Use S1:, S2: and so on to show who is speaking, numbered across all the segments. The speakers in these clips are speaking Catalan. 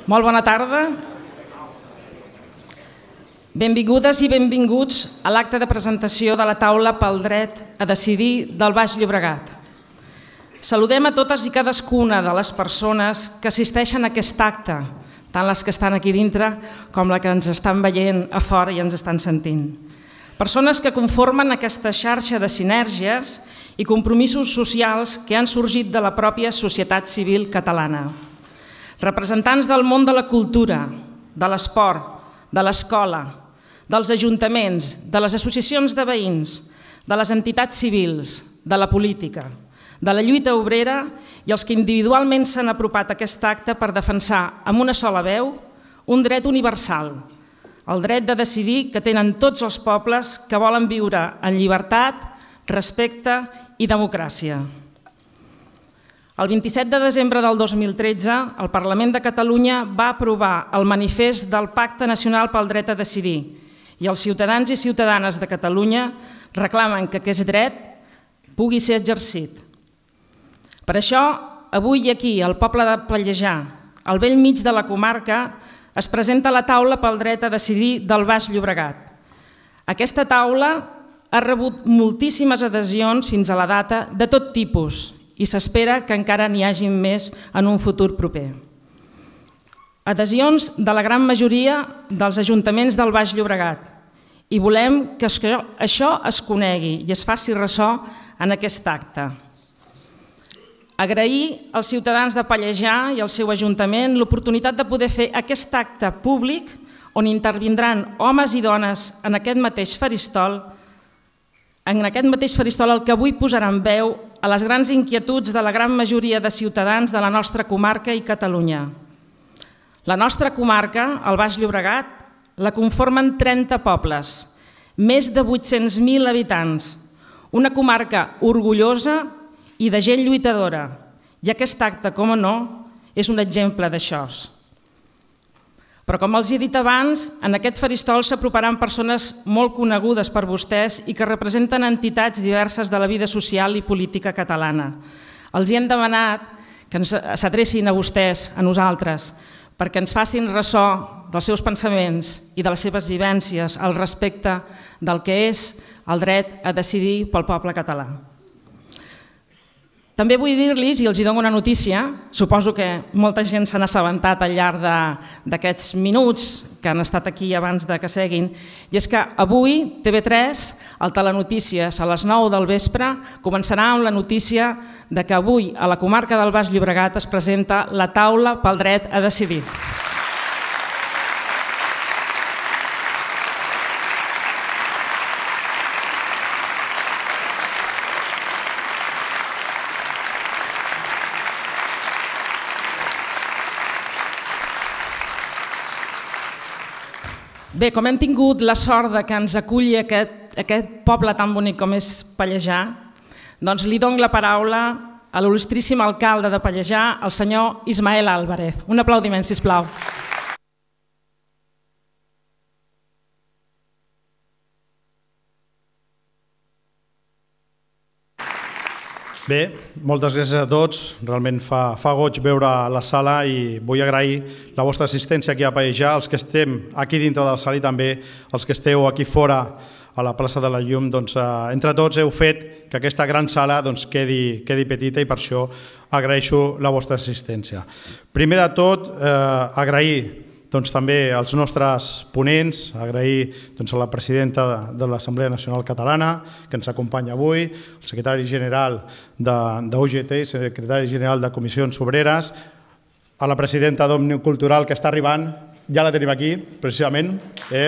S1: Molt bona tarda. Benvingudes i benvinguts a l'acte de presentació de la taula pel dret a decidir del Baix Llobregat. Saludem a totes i cadascuna de les persones que assisteixen a aquest acte, tant les que estan aquí dintre com les que ens estan veient a fora i ens estan sentint. Persones que conformen aquesta xarxa de sinergies i compromisos socials que han sorgit de la pròpia societat civil catalana. Representants del món de la cultura, de l'esport, de l'escola, dels ajuntaments, de les associacions de veïns, de les entitats civils, de la política, de la lluita obrera i els que individualment s'han apropat a aquest acte per defensar amb una sola veu un dret universal, el dret de decidir que tenen tots els pobles que volen viure en llibertat, respecte i democràcia. El 27 de desembre del 2013, el Parlament de Catalunya va aprovar el manifest del Pacte Nacional pel Dret a Decidir i els ciutadans i ciutadanes de Catalunya reclamen que aquest dret pugui ser exercit. Per això, avui aquí, al poble de Pallejà, al bell mig de la comarca, es presenta la taula pel dret a decidir del Baix Llobregat. Aquesta taula ha rebut moltíssimes adhesions fins a la data de tot tipus i s'espera que encara n'hi hagi més en un futur proper. Adhesions de la gran majoria dels ajuntaments del Baix Llobregat i volem que això es conegui i es faci ressò en aquest acte. Agrair als ciutadans de Pallejà i al seu ajuntament l'oportunitat de poder fer aquest acte públic on intervindran homes i dones en aquest mateix faristol al que avui posaran veu a les grans inquietuds de la gran majoria de ciutadans de la nostra comarca i Catalunya. La nostra comarca, el Baix Llobregat, la conformen 30 pobles, més de 800.000 habitants, una comarca orgullosa i de gent lluitadora, i aquest acte, com no, és un exemple d'això. Però com els he dit abans, en aquest faristol s'aproparan persones molt conegudes per vostès i que representen entitats diverses de la vida social i política catalana. Els hem demanat que s'adrecin a vostès, a nosaltres, perquè ens facin ressò dels seus pensaments i de les seves vivències al respecte del que és el dret a decidir pel poble català. També vull dir-los, i els dono una notícia, suposo que molta gent se n'ha assabentat al llarg d'aquests minuts que han estat aquí abans que seguin, i és que avui TV3, al Telenotícies, a les 9 del vespre, començarà amb la notícia que avui a la comarca del Baix Llobregat es presenta la taula pel dret a decidir. Bé, com hem tingut la sort que ens aculli aquest poble tan bonic com és Pallejà, doncs li dono la paraula a l'il·lustríssim alcalde de Pallejà, el senyor Ismael Álvarez. Un aplaudiment, sisplau.
S2: Bé, moltes gràcies a tots. Realment fa goig veure la sala i vull agrair la vostra assistència aquí a Pallejà, els que estem aquí dintre de la sala i també els que esteu aquí fora a la plaça de la Llum. Entre tots heu fet que aquesta gran sala quedi petita i per això agraeixo la vostra assistència. Primer de tot, agrair també als nostres ponents, agrair a la presidenta de l'Assemblea Nacional Catalana, que ens acompanya avui, el secretari general d'UGT i secretari general de Comissions Obreres, a la presidenta d'Òmnium Cultural, que està arribant, ja la tenim aquí, precisament.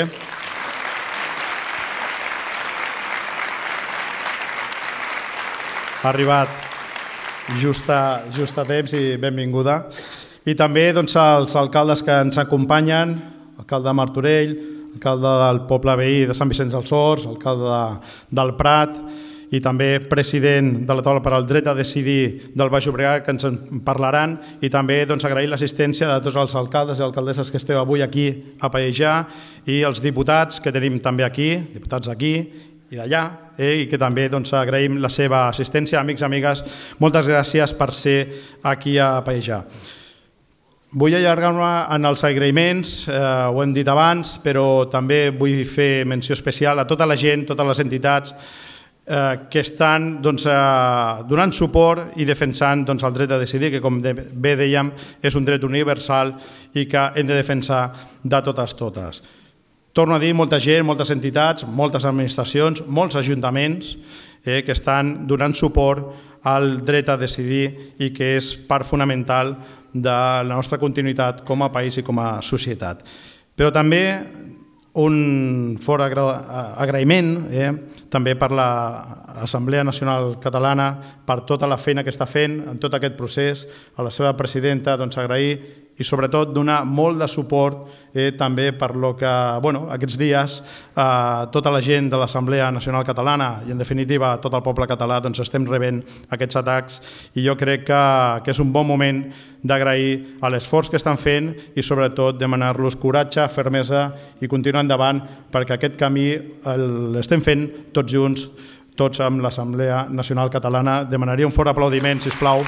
S2: Ha arribat just a temps i benvinguda. I també als alcaldes que ens acompanyen, l'alcalde de Martorell, l'alcalde del poble veí de Sant Vicenç dels Horts, l'alcalde del Prat i també president de la taula per al dret a decidir del Baix Llobregat, que ens en parlaran, i també agrair l'assistència de tots els alcaldes i alcaldesses que esteu avui aquí a Pallejà i els diputats que tenim també aquí, diputats d'aquí i d'allà, i que també agraïm la seva assistència. Amics i amigues, moltes gràcies per ser aquí a Pallejà. Vull allargar-me en els agraïments, ho hem dit abans, però també vull fer menció especial a tota la gent, totes les entitats que estan donant suport i defensant el dret a decidir, que com bé dèiem és un dret universal i que hem de defensar de totes. Torno a dir, molta gent, moltes entitats, moltes administracions, molts ajuntaments que estan donant suport al dret a decidir i que és part fonamental de la nostra continuïtat com a país i com a societat. Però també un fort agraïment també per l'Assemblea Nacional Catalana, per tota la feina que està fent en tot aquest procés, a la seva presidenta agrair i sobretot donar molt de suport també per lo que aquests dies tota la gent de l'Assemblea Nacional Catalana i en definitiva tot el poble català estem rebent aquests atacs i jo crec que és un bon moment d'agrair l'esforç que estan fent i sobretot demanar-los coratge, fermesa i continuar endavant perquè aquest camí l'estem fent tots junts, tots amb l'Assemblea Nacional Catalana. Demanaria un fort aplaudiment, sisplau.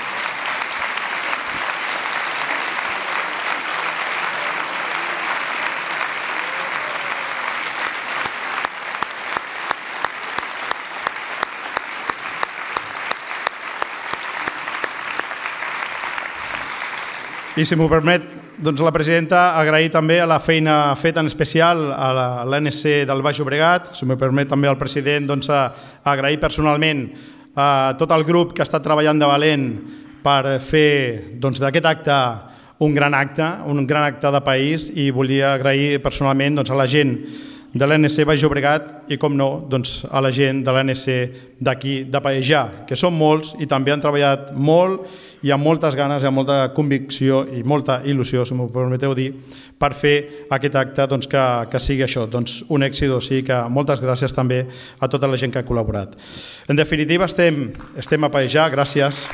S2: I si m'ho permet, la presidenta, agrair també a la feina feta en especial a l'ANC del Baix Llobregat, si m'ho permet també al president, agrair personalment a tot el grup que ha estat treballant de valent per fer d'aquest acte un gran acte de país i volia agrair personalment a la gent de l'ANC Baix Llobregat i, com no, a la gent de l'ANC d'aquí de Pallejà, que són molts i també han treballat molt i amb moltes ganes, amb molta convicció i molta il·lusió, si m'ho permeteu dir, per fer aquest acte que sigui això, un èxit. O sigui que moltes gràcies també a tota la gent que ha col·laborat. En definitiva, estem a Pallejà, gràcies.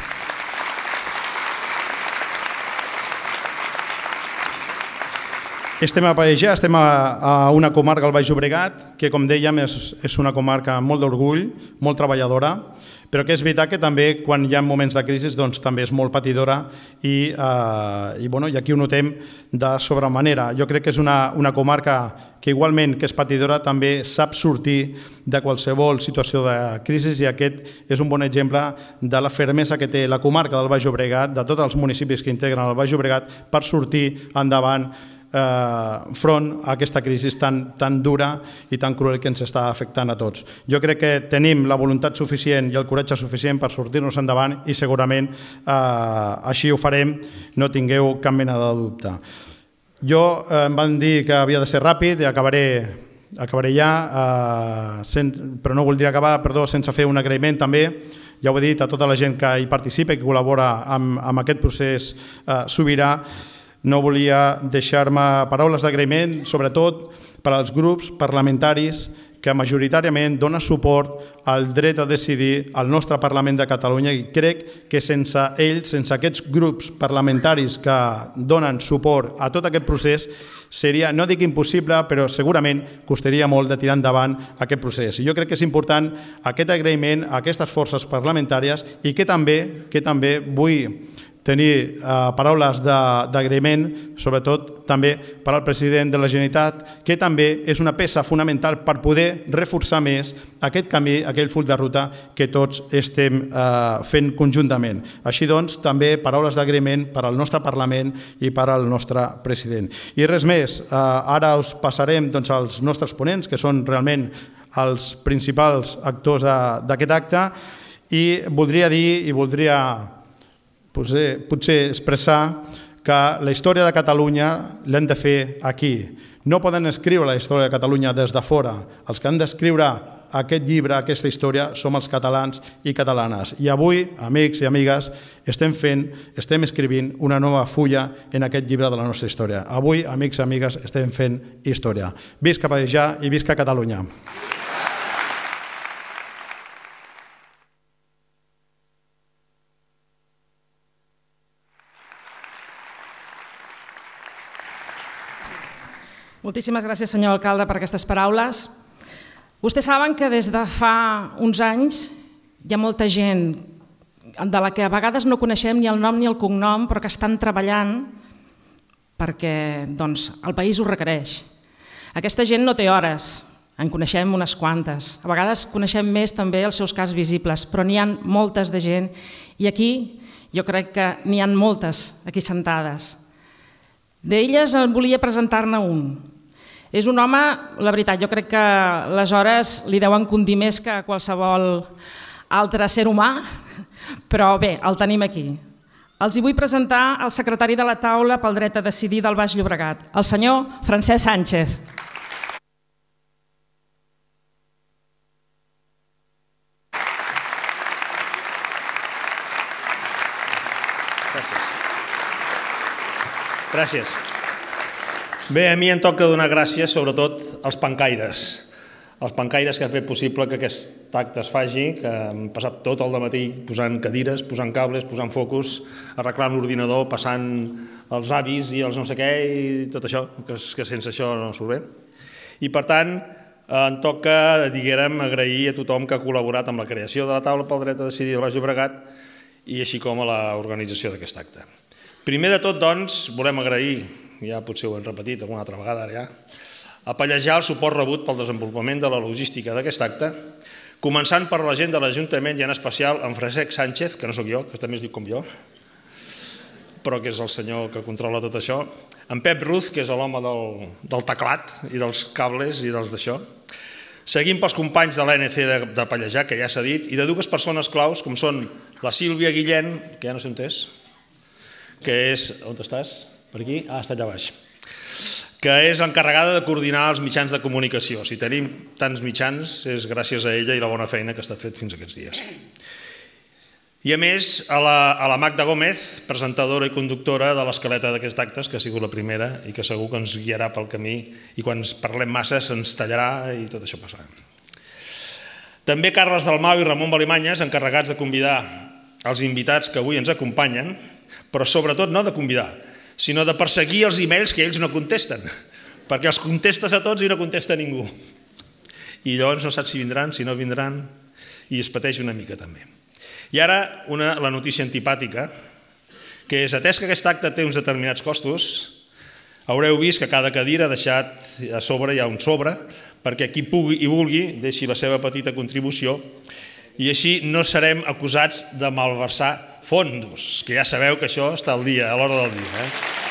S2: Estem a Pallejà, estem a una comarca, al Baix Llobregat, que com dèiem és una comarca amb molt d'orgull, molt treballadora, però que és veritat que també quan hi ha moments de crisi també és molt patidora i aquí ho notem de sobremanera. Jo crec que és una comarca que igualment que és patidora també sap sortir de qualsevol situació de crisi i aquest és un bon exemple de la fermesa que té la comarca del Baix Llobregat, de tots els municipis que integren el Baix Llobregat per sortir endavant front a aquesta crisi tan dura i tan cruel que ens està afectant a tots. Jo crec que tenim la voluntat suficient i el coratge suficient per sortir-nos endavant i segurament així ho farem, no tingueu cap mena de dubte. Em van dir que havia de ser ràpid i acabaré ja, però no voldria acabar, sense fer un agraïment també, ja ho he dit, a tota la gent que hi participa i que col·labora amb aquest procés sobirà. No volia deixar-me paraules d'agraïment, sobretot per als grups parlamentaris que majoritàriament donen suport al dret a decidir al nostre Parlament de Catalunya i crec que sense ells, sense aquests grups parlamentaris que donen suport a tot aquest procés, seria, no dic impossible, però segurament costaria molt de tirar endavant aquest procés. Jo crec que és important aquest agraïment a aquestes forces parlamentàries i que també vull tenir paraules d'agraïment, sobretot també per al president de la Generalitat, que també és una peça fonamental per poder reforçar més aquest camí, aquell full de ruta que tots estem fent conjuntament. Així doncs, també paraules d'agraïment per al nostre Parlament i per al nostre president. I res més, ara us passarem als nostres ponents, que són realment els principals actors d'aquest acte, i voldria dir, i voldria potser expressar que la història de Catalunya l'hem de fer aquí. No poden escriure la història de Catalunya des de fora. Els que han d'escriure aquest llibre, aquesta història, som els catalans i catalanes. I avui, amics i amigues, estem escrivint una nova fulla en aquest llibre de la nostra història. Avui, amics i amigues, estem fent història. Visca Pallejà i visca Catalunya!
S1: Moltíssimes gràcies, senyor alcalde, per aquestes paraules. Vostès saben que des de fa uns anys hi ha molta gent de la que a vegades no coneixem ni el nom ni el cognom, però que estan treballant perquè el país ho requereix. Aquesta gent no té hores, en coneixem unes quantes. A vegades coneixem més també els seus casos visibles, però n'hi ha moltes de gent i aquí jo crec que n'hi ha moltes aquí sentades. D'elles en volia presentar-ne un. És un home, la veritat, jo crec que les hores li deuen condir més que qualsevol altre ser humà, però bé, el tenim aquí. Els hi vull presentar el secretari de la taula pel dret a decidir del Baix Llobregat, el senyor Francesc Sánchez.
S3: Gràcies. Bé, a mi em toca donar gràcies sobretot als pencaires. Els pencaires que han fet possible que aquest acte es faci, que han passat tot el dematí posant cadires, posant cables, posant focus, arreglant l'ordinador, passant els avis i els no sé què i tot això, que sense això no surt bé. I per tant, em toca, diguem, agrair a tothom que ha col·laborat amb la creació de la taula pel dret a decidir del Baix Llobregat i així com a l'organització d'aquest acte. Primer de tot, doncs, volem agrair, ja potser ho hem repetit alguna altra vegada ara ja, a pallejar el suport rebut pel desenvolupament de la logística d'aquest acte, començant per la gent de l'Ajuntament i en especial en Francesc Sánchez, que no sóc jo, que també es diu com jo, però que és el senyor que controla tot això, en Pep Ruz, que és l'home del teclat i dels cables i dels d'això, seguint pels companys de l'ANC de Pallejà, que ja s'ha dit, i de dues persones claus, com són la Sílvia Guillén, que ja no sé on és, que és... On estàs? Per aquí? Ah, està allà baix. Que és encarregada de coordinar els mitjans de comunicació. Si tenim tants mitjans és gràcies a ella i la bona feina que ha estat fet fins aquests dies. I a més, a la Magda Gómez, presentadora i conductora de l'escaleta d'aquests actes, que ha sigut la primera i que segur que ens guiarà pel camí i quan parlem massa se'ns tallarà i tot això passarà. També Carles Dalmau i Ramon Valimanyes, encarregats de convidar els invitats que avui ens acompanyen, però sobretot no de convidar, sinó de perseguir els e-mails que ells no contesten, perquè els contestes a tots i no contesta ningú. I llavors no saps si vindran, si no vindran, i es pateix una mica també. I ara la notícia antipàtica, que és, atès que aquest acte té uns determinats costos, haureu vist que cada cadira ha deixat a sobre, hi ha un sobre, perquè qui pugui i vulgui deixi la seva petita contribució i així no serem acusats de malversar fons, que ja sabeu que això està al dia, a l'hora del dia.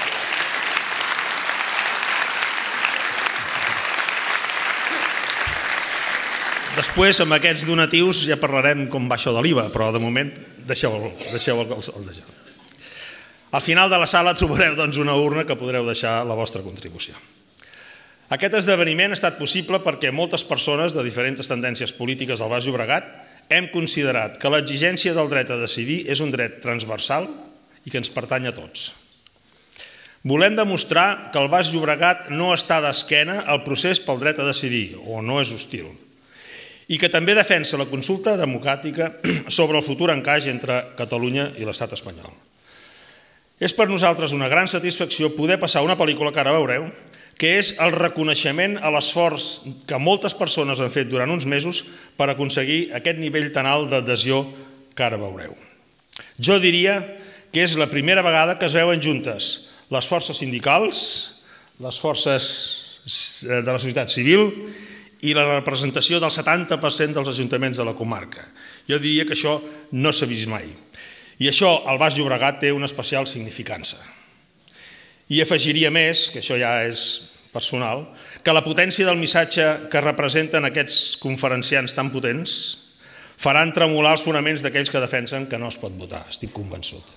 S3: Després, amb aquests donatius, ja parlarem com va això de l'IVA, però de moment deixeu el deixar. Al final de la sala trobareu una urna que podreu deixar la vostra contribució. Aquest esdeveniment ha estat possible perquè moltes persones de diferents tendències polítiques del Baix Llobregat hem considerat que l'exigència del dret a decidir és un dret transversal i que ens pertany a tots. Volem demostrar que el Baix Llobregat no està d'esquena al procés pel dret a decidir, o no és hostil, i que també defensa la consulta democràtica sobre el futur encaix entre Catalunya i l'estat espanyol. És per nosaltres una gran satisfacció poder passar una pel·lícula que ara veureu, que és el reconeixement a l'esforç que moltes persones han fet durant uns mesos per aconseguir aquest nivell tan alt d'adhesió que ara veureu. Jo diria que és la primera vegada que es veuen juntes les forces sindicals, les forces de la societat civil i la representació del 70% dels ajuntaments de la comarca. Jo diria que això no s'ha vist mai. I això al Baix Llobregat té una especial significança. I afegiria més, que això ja és personal, que la potència del missatge que representen aquests conferenciants tan potents faran tremolar els fonaments d'aquells que defensen que no es pot votar, estic convençut.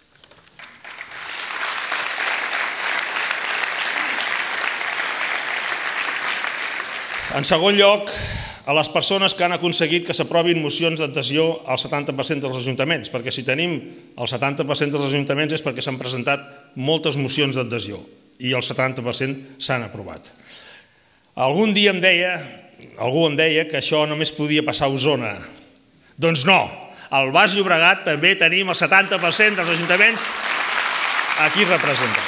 S3: En segon lloc, a les persones que han aconseguit que s'aprovin mocions d'adhesió al 70% dels ajuntaments, perquè si tenim el 70% dels ajuntaments és perquè s'han presentat moltes mocions d'adhesió i el 70% s'han aprovat. Algú em deia que això només podia passar a Osona. Doncs no, al Baix Llobregat també tenim el 70% dels ajuntaments aquí representats.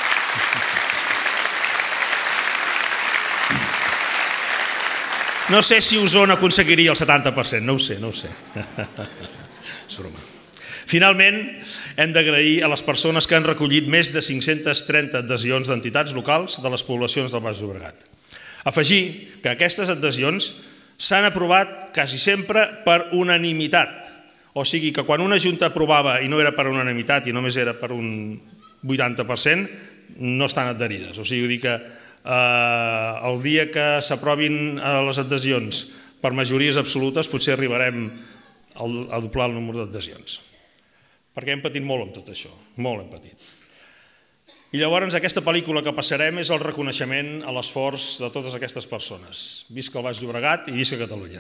S3: No sé si Osona aconseguiria el 70%, no ho sé. És broma. Finalment, hem d'agrair a les persones que han recollit més de 530 adhesions d'entitats locals de les poblacions del Baix Llobregat. Afegir que aquestes adhesions s'han aprovat quasi sempre per unanimitat. O sigui que quan una junta aprovava i no era per unanimitat i només era per un 80%, no estan adherides. O sigui que el dia que s'aprovin les adhesions per majories absolutes potser arribarem a doblar el número d'adhesions. Perquè hem patit molt amb tot això, molt hem patit. I llavors aquesta pel·lícula que passarem és el reconeixement a l'esforç de totes aquestes persones. Visca el Baix Llobregat i visca Catalunya.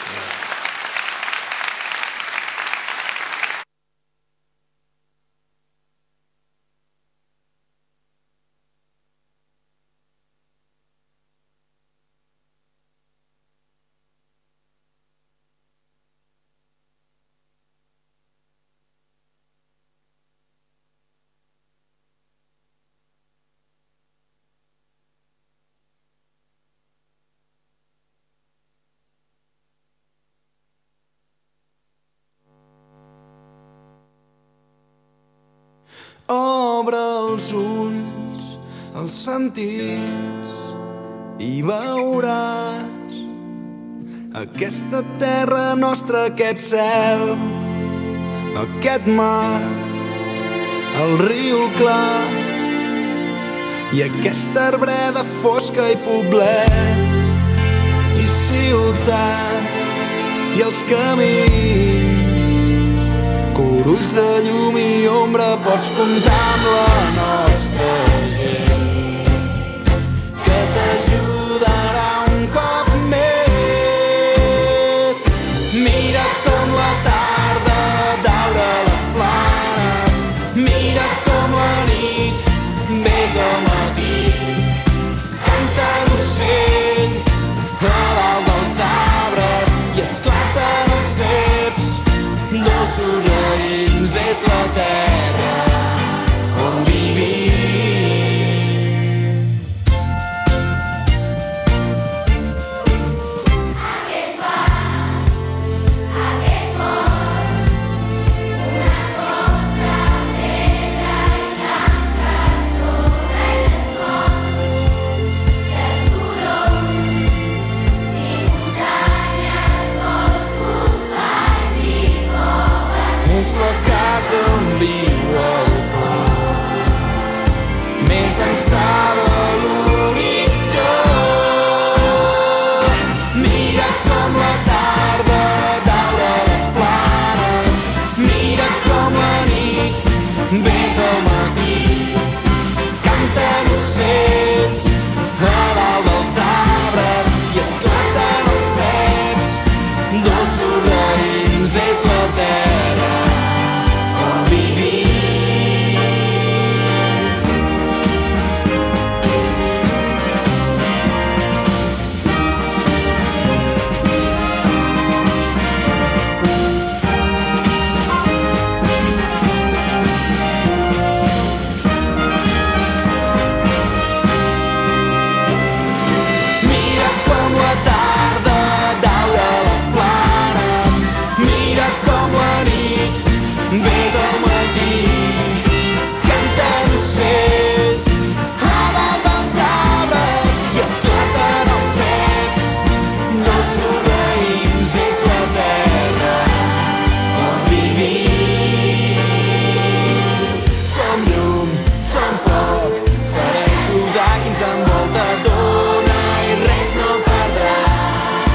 S4: Obre els ulls, els sentits, i veuràs aquesta terra nostra, aquest cel, aquest mar, el riu clar i aquesta arbreda fosca i poblets i ciutats i els camins, corulls de llum i ombra, pots comptar amb la nostra gent que t'ajudarà un cop més. Mira com la tarda daura les planes, mira com la nit ves al matí, canten ocells a dalt dels arbres i esclaten els ceps dolços raïms. És la terra on vivim. Aquest far, aquest port, una costa negra i blanca sobre les fonts, les turons i muntanyes, boscos, valls i coves. És la casa on viu el cor, més ençà de l'horitzó. Mira com la tarda daura les planes, mira com la nit ves al matí, canten ocells a dalt dels arbres i esclaten els ceps dolços raïms. És la terra on vivim. Mira com la tarda daura les planes, mira com la nit ves al matí, canten ocells a dalt dels arbres i esclaten els ceps dolços raïms. És la terra on vivim. Som llum, som foc, per ajudar qui ens envolta, dona i res no perdràs.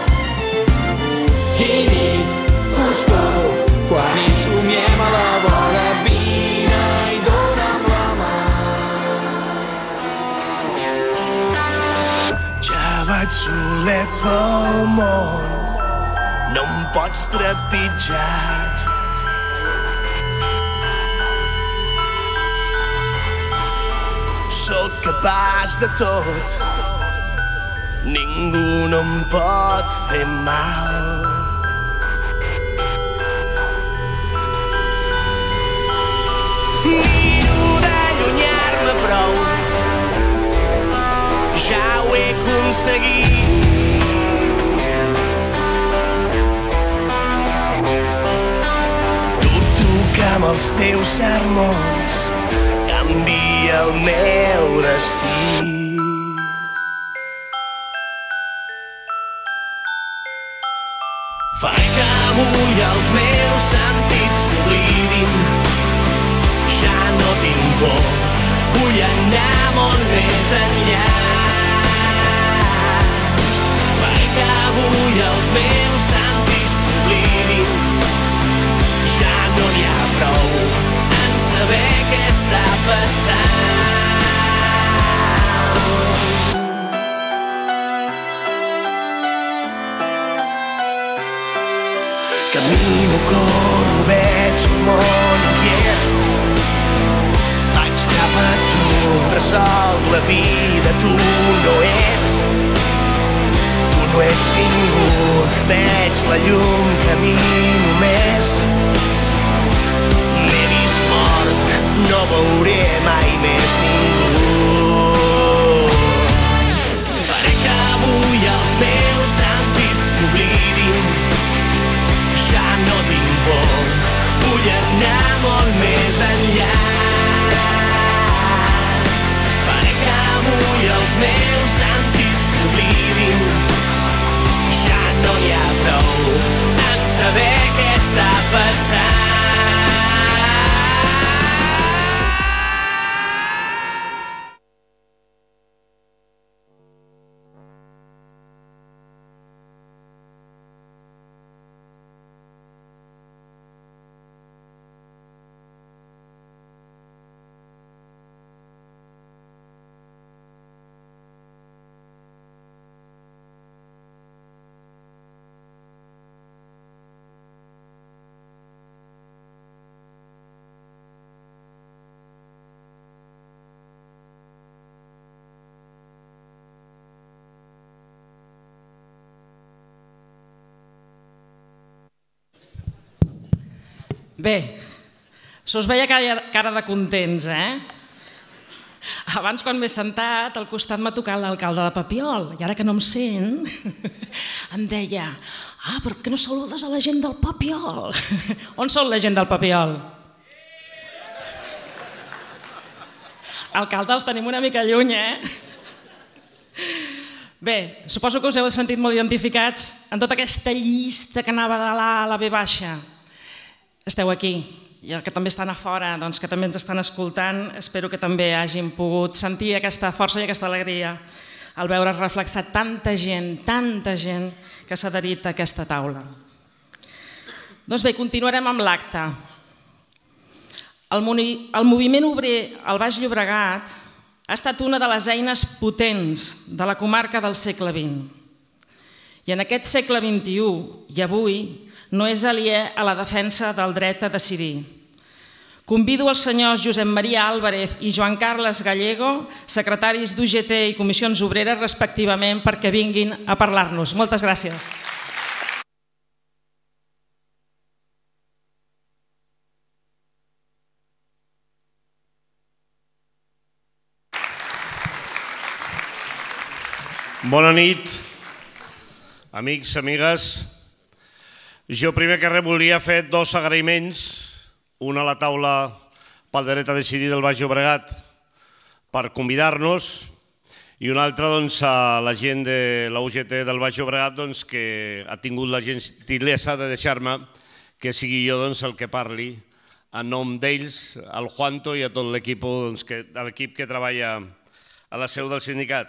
S4: I nit, foscor, quan hi somiem a la vora, vine i dona'm la mà.
S5: Ja vaig soler pel món, no em pots trepitjar. Sóc capaç de tot, ningú no em pot fer mal. Miro d'allunyar-me prou, ja ho he aconseguit. Dubto els teus sermons canvia el meu destí. Fa que avui els meus sentits s'oblidin, ja no tinc por, vull anar molt més enllà. Fa que avui els meus sentits s'oblidin, ja no n'hi ha prou en saber què està passant. Camino, corro, veig un món inquiet. Vaig cap a tu, resolc la vida, tu no ets. Tu no ets ningú, veig la llum, camino més. M'he vist mort, no veuré mai més ningú. Faré que avui els meus sentits m'oblidin, ja no tinc por, vull anar molt més enllà. Faré que avui els meus sentits m'oblidin, ja no n'hi ha prou en saber què està passant.
S1: Bé, se us veia cara de contents, eh? Abans, quan m'he sentat, al costat m'ha tocat l'alcalde de Papiol, i ara que no em sent, em deia: però per què no saludes a la gent del Papiol? On són la gent del Papiol? Alcalde, els tenim una mica lluny, eh? Bé, suposo que us heu sentit molt identificats en tota aquesta llista que anava de l'A a la B baixa. Esteu aquí, i el que també estan a fora, que també ens estan escoltant, espero que també hagin pogut sentir aquesta força i aquesta alegria al veure reflexat tanta gent que s'ha adherit a aquesta taula. Doncs bé, continuarem amb l'acte. El moviment obrer al Baix Llobregat ha estat una de les eines potents de la comarca del segle XX. I en aquest segle XXI, i avui, no és aliè a la defensa del dret a decidir. Convido els senyors Josep Maria Álvarez i Joan Carles Gallego, secretaris d'UGT i Comissions Obreres, respectivament, perquè vinguin a parlar-nos. Moltes gràcies.
S6: Bona nit, amics, amigues. Jo primer que res volia fer dos agraïments, un a la taula pel dret a decidir del Baix Llobregat per convidar-nos i un altre a la gent de la UGT del Baix Llobregat que ha tingut la gentilesa de deixar-me que sigui jo el que parli en nom d'ells, al Juanto i a tot l'equip que treballa a la seu del sindicat.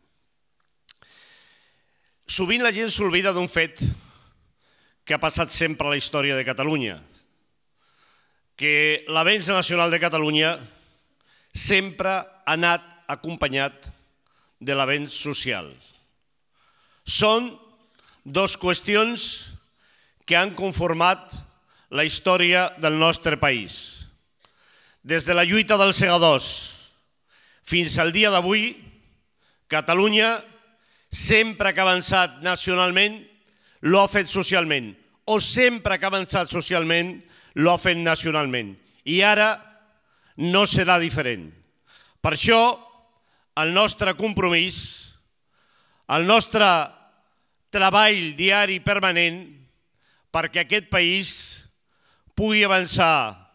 S6: Sovint la gent s'oblida d'un fet que ha passat sempre a la història de Catalunya, que l'avenç nacional de Catalunya sempre ha anat acompanyat de l'avenç social. Són dues qüestions que han conformat la història del nostre país. Des de la lluita dels segadors fins al dia d'avui, Catalunya, sempre que ha avançat nacionalment, l'ha fet socialment, o sempre que ha avançat socialment, l'ha fet nacionalment. I ara no serà diferent. Per això, el nostre compromís, el nostre treball diari permanent perquè aquest país pugui avançar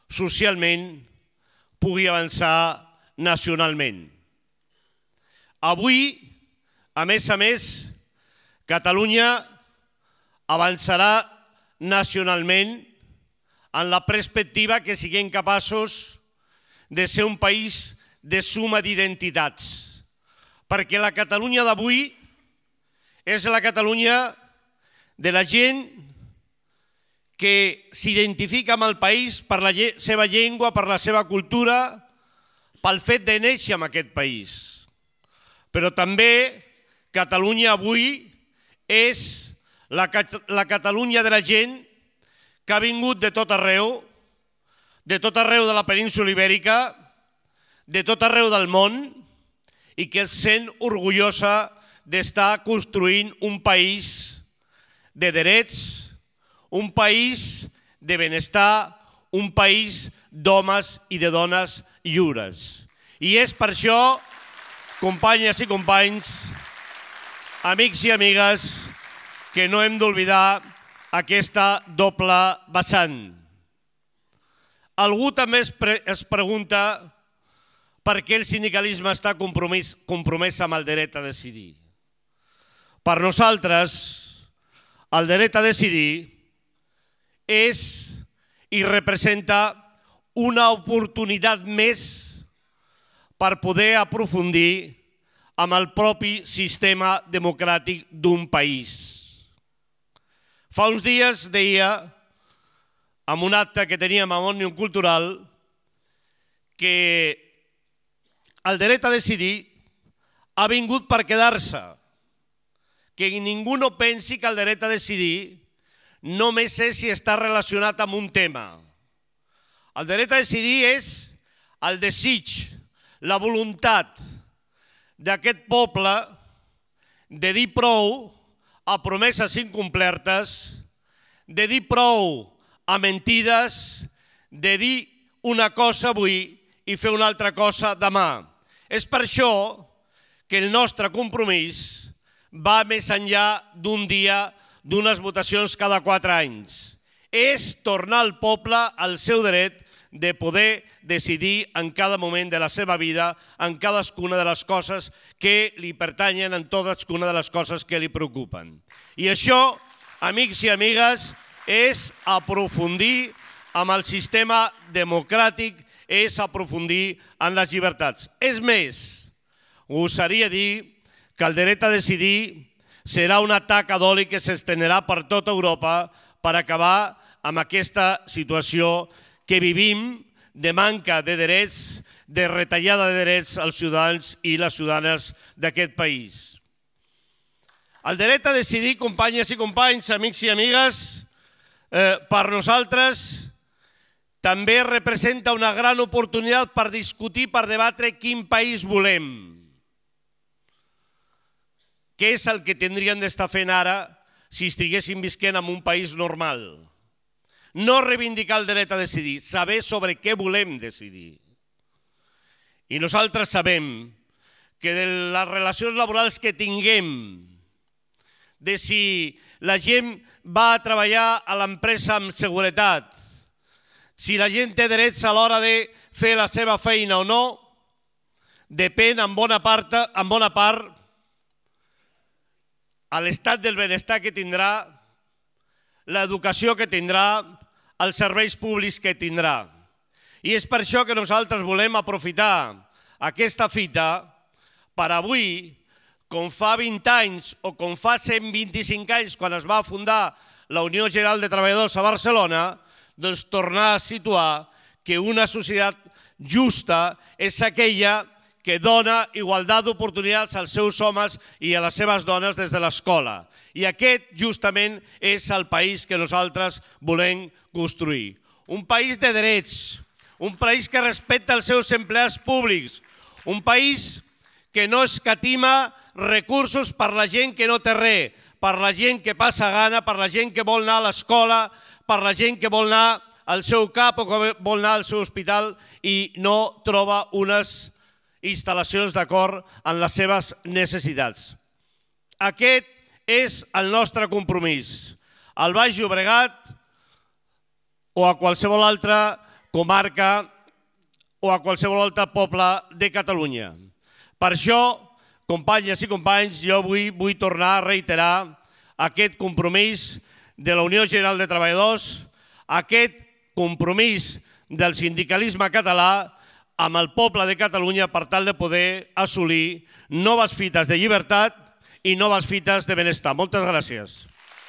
S6: socialment, pugui avançar nacionalment. Avui, a més, Catalunya avançarà nacionalment en la perspectiva que siguem capaços de ser un país de suma d'identitats. Perquè la Catalunya d'avui és la Catalunya de la gent que s'identifica amb el país per la seva llengua, per la seva cultura, pel fet de néixer en aquest país. Però també Catalunya avui és la Catalunya de la gent que ha vingut de tot arreu de la península ibèrica, de tot arreu del món, i que es sent orgullosa d'estar construint un país de drets, un país de benestar, un país d'homes i de dones lliures. I és per això, companyes i companys, amics i amigues, que no hem d'oblidar aquesta doble vessant. Algú també es pregunta per què el sindicalisme està compromès amb el dret a decidir. Per nosaltres, el dret a decidir és i representa una oportunitat més per poder aprofundir amb el propi sistema democràtic d'un país. Fa uns dies deia, en un acte que teníem a Òmnium Cultural, que el dret a decidir ha vingut per quedar-se, que ningú no pensi que el dret a decidir només és si està relacionat amb un tema. El dret a decidir és el desig, la voluntat d'aquest poble de dir prou a promeses incomplertes, de dir prou a mentides, de dir una cosa avui i fer una altra cosa demà. És per això que el nostre compromís va més enllà d'un dia, d'unes votacions cada 4 anys. És tornar al poble al seu dret de poder decidir en cada moment de la seva vida, en cadascuna de les coses que li pertanyen, en cadascuna de les coses que li preocupen. I això, amics i amigues, és aprofundir amb el sistema democràtic, és aprofundir en les llibertats. És més, gosaria dir que el dret a decidir serà una taca d'oli que s'estendrà per tota Europa per acabar amb aquesta situació que vivim de manca de drets, de retallada de drets als ciutadans i les ciutadanes d'aquest país. El dret a decidir, companyes i companys, amics i amigues, per nosaltres també representa una gran oportunitat per discutir, per debatre quin país volem. Què és el que tindrien d'estar fent ara si estiguessin visquent en un país normal? No reivindicar el dret a decidir, saber sobre què volem decidir. I nosaltres sabem que de les relacions laborals que tinguem, de si la gent va a treballar a l'empresa amb seguretat, si la gent té drets a l'hora de fer la seva feina o no, depèn en bona part a l'estat del benestar que tindrà, l'educació que tindrà, els serveis públics que tindrà. I és per això que nosaltres volem aprofitar aquesta fita per avui, com fa 20 anys o com fa 125 anys quan es va fundar la Unió General de Treballadors a Barcelona, doncs tornar a situar que una societat justa és aquella que dona igualtat d'oportunitats als seus homes i a les seves dones des de l'escola. I aquest justament és el país que nosaltres volem construir. Un país de drets, un país que respecta els seus empleats públics, un país que no escatima recursos per la gent que no té res, per la gent que passa gana, per la gent que vol anar a l'escola, per la gent que vol anar al seu CAP o que vol anar al seu hospital i no troba unes instal·lacions d'acord amb les seves necessitats. Aquest és el nostre compromís. Al Baix Llobregat o a qualsevol altre comarca o a qualsevol altre poble de Catalunya. Per això, companyes i companys, jo avui vull tornar a reiterar aquest compromís de la Unió General de Treballadors, aquest compromís del sindicalisme català amb el poble de Catalunya per tal de poder assolir noves fites de llibertat i noves fites de benestar. Moltes gràcies.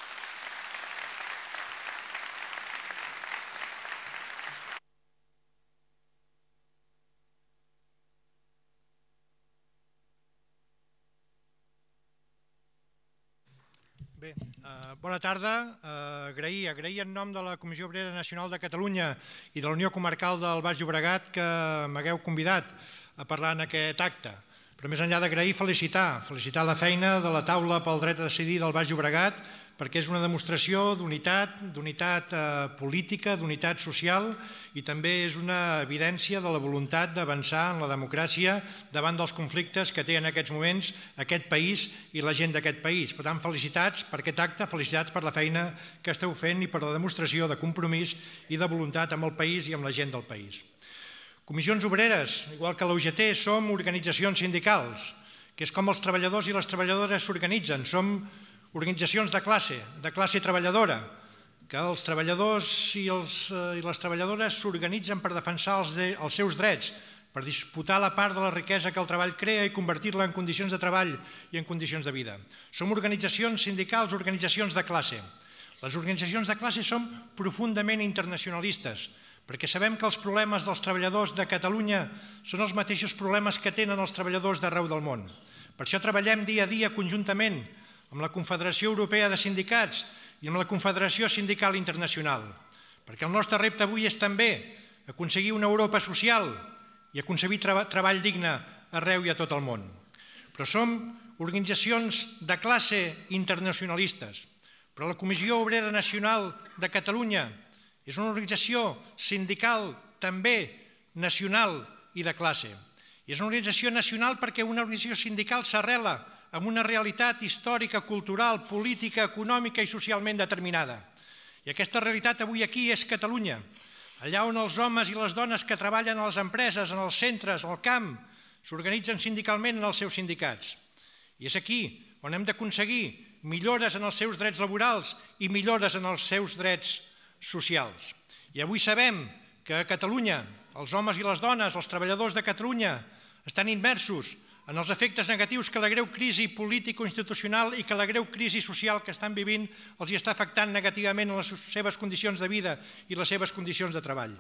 S7: Bé, bona tarda. Agrair en nom de la Comissió Obrera Nacional de Catalunya i de la Unió Comarcal del Baix Llobregat que m'hagueu convidat a parlar en aquest acte. Però més enllà d'agrair, felicitar la feina de la taula pel dret a decidir del Baix Llobregat, perquè és una demostració d'unitat política, d'unitat social i també és una evidència de la voluntat d'avançar en la democràcia davant dels conflictes que té en aquests moments aquest país i la gent d'aquest país. Per tant, felicitats per aquest acte, felicitats per la feina que esteu fent i per la demostració de compromís i de voluntat amb el país i amb la gent del país. Comissions Obreres, igual que la UGT, som organitzacions sindicals, que és com els treballadors i les treballadores s'organitzen. Som organitzacions de classe treballadora, que els treballadors i les treballadores s'organitzen per defensar els seus drets, per disputar la part de la riquesa que el treball crea i convertir-la en condicions de treball i en condicions de vida. Som organitzacions sindicals, organitzacions de classe. Les organitzacions de classe som profundament internacionalistes, perquè sabem que els problemes dels treballadors de Catalunya són els mateixos problemes que tenen els treballadors d'arreu del món. Per això treballem dia a dia conjuntament amb la Confederació Europea de Sindicats i amb la Confederació Sindical Internacional, perquè el nostre repte avui és també aconseguir una Europa social i aconseguir treball digne arreu i a tot el món. Però som organitzacions de classe internacionalistes, però la Comissió Obrera Nacional de Catalunya és una organització sindical també nacional i de classe. I és una organització nacional perquè una organització sindical s'arrela amb una realitat històrica, cultural, política, econòmica i socialment determinada. I aquesta realitat avui aquí és Catalunya, allà on els homes i les dones que treballen a les empreses, en els centres, al camp, s'organitzen sindicalment en els seus sindicats. I és aquí on hem d'aconseguir millores en els seus drets laborals i millores en els seus drets socials. I avui sabem que a Catalunya els homes i les dones, els treballadors de Catalunya, estan immersos en els efectes negatius que la greu crisi político-institucional i que la greu crisi social que estan vivint els està afectant negativament en les seves condicions de vida i les seves condicions de treball.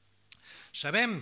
S7: Sabem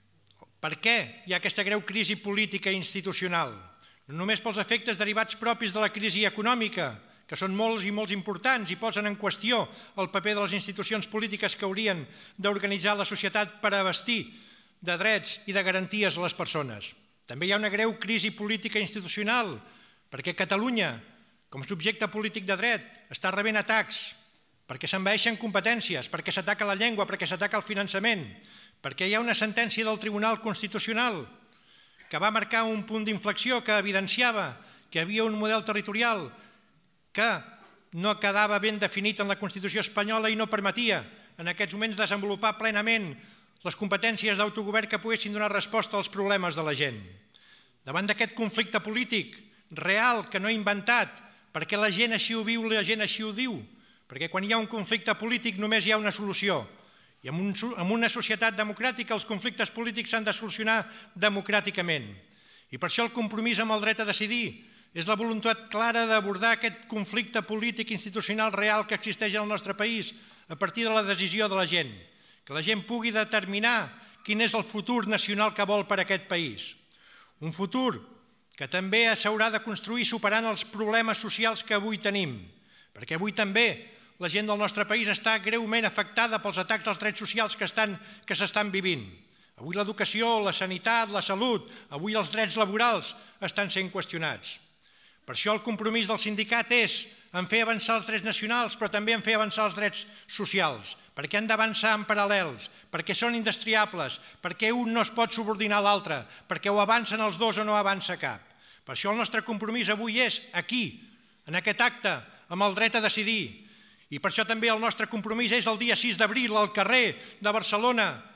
S7: per què hi ha aquesta greu crisi política i institucional, no només pels efectes derivats propis de la crisi econòmica, que són molts i molts importants i posen en qüestió el paper de les institucions polítiques que haurien d'organitzar la societat per abastir de drets i de garanties a les persones. També hi ha una greu crisi política i institucional, perquè Catalunya, com a subjecte polític de dret, està rebent atacs, perquè s'envaeixen competències, perquè s'ataca la llengua, perquè s'ataca el finançament, perquè hi ha una sentència del Tribunal Constitucional que va marcar un punt d'inflexió que evidenciava que hi havia un model territorial que no quedava ben definit en la Constitució espanyola i no permetia en aquests moments desenvolupar plenament les competències d'autogovern que poguessin donar resposta als problemes de la gent. Davant d'aquest conflicte polític real que no he inventat, perquè la gent així ho viu, la gent així ho diu, perquè quan hi ha un conflicte polític només hi ha una solució, i en una societat democràtica els conflictes polítics s'han de solucionar democràticament. I per això el compromís amb el dret a decidir és la voluntat clara d'abordar aquest conflicte polític institucional real que existeix en el nostre país a partir de la decisió de la gent, que la gent pugui determinar quin és el futur nacional que vol per a aquest país. Un futur que també s'haurà de construir superant els problemes socials que avui tenim, perquè avui també la gent del nostre país està greument afectada pels atacs als drets socials que s'estan vivint. Avui l'educació, la sanitat, la salut, avui els drets laborals estan sent qüestionats. Per això el compromís del sindicat és en fer avançar els drets nacionals, però també en fer avançar els drets socials, perquè han d'avançar en paral·lels, perquè són indestriables, perquè un no es pot subordinar a l'altre, perquè o avancen els dos o no avança cap. Per això el nostre compromís avui és aquí, en aquest acte, amb el dret a decidir. I per això també el nostre compromís és el dia 6 d'abril al carrer de Barcelona,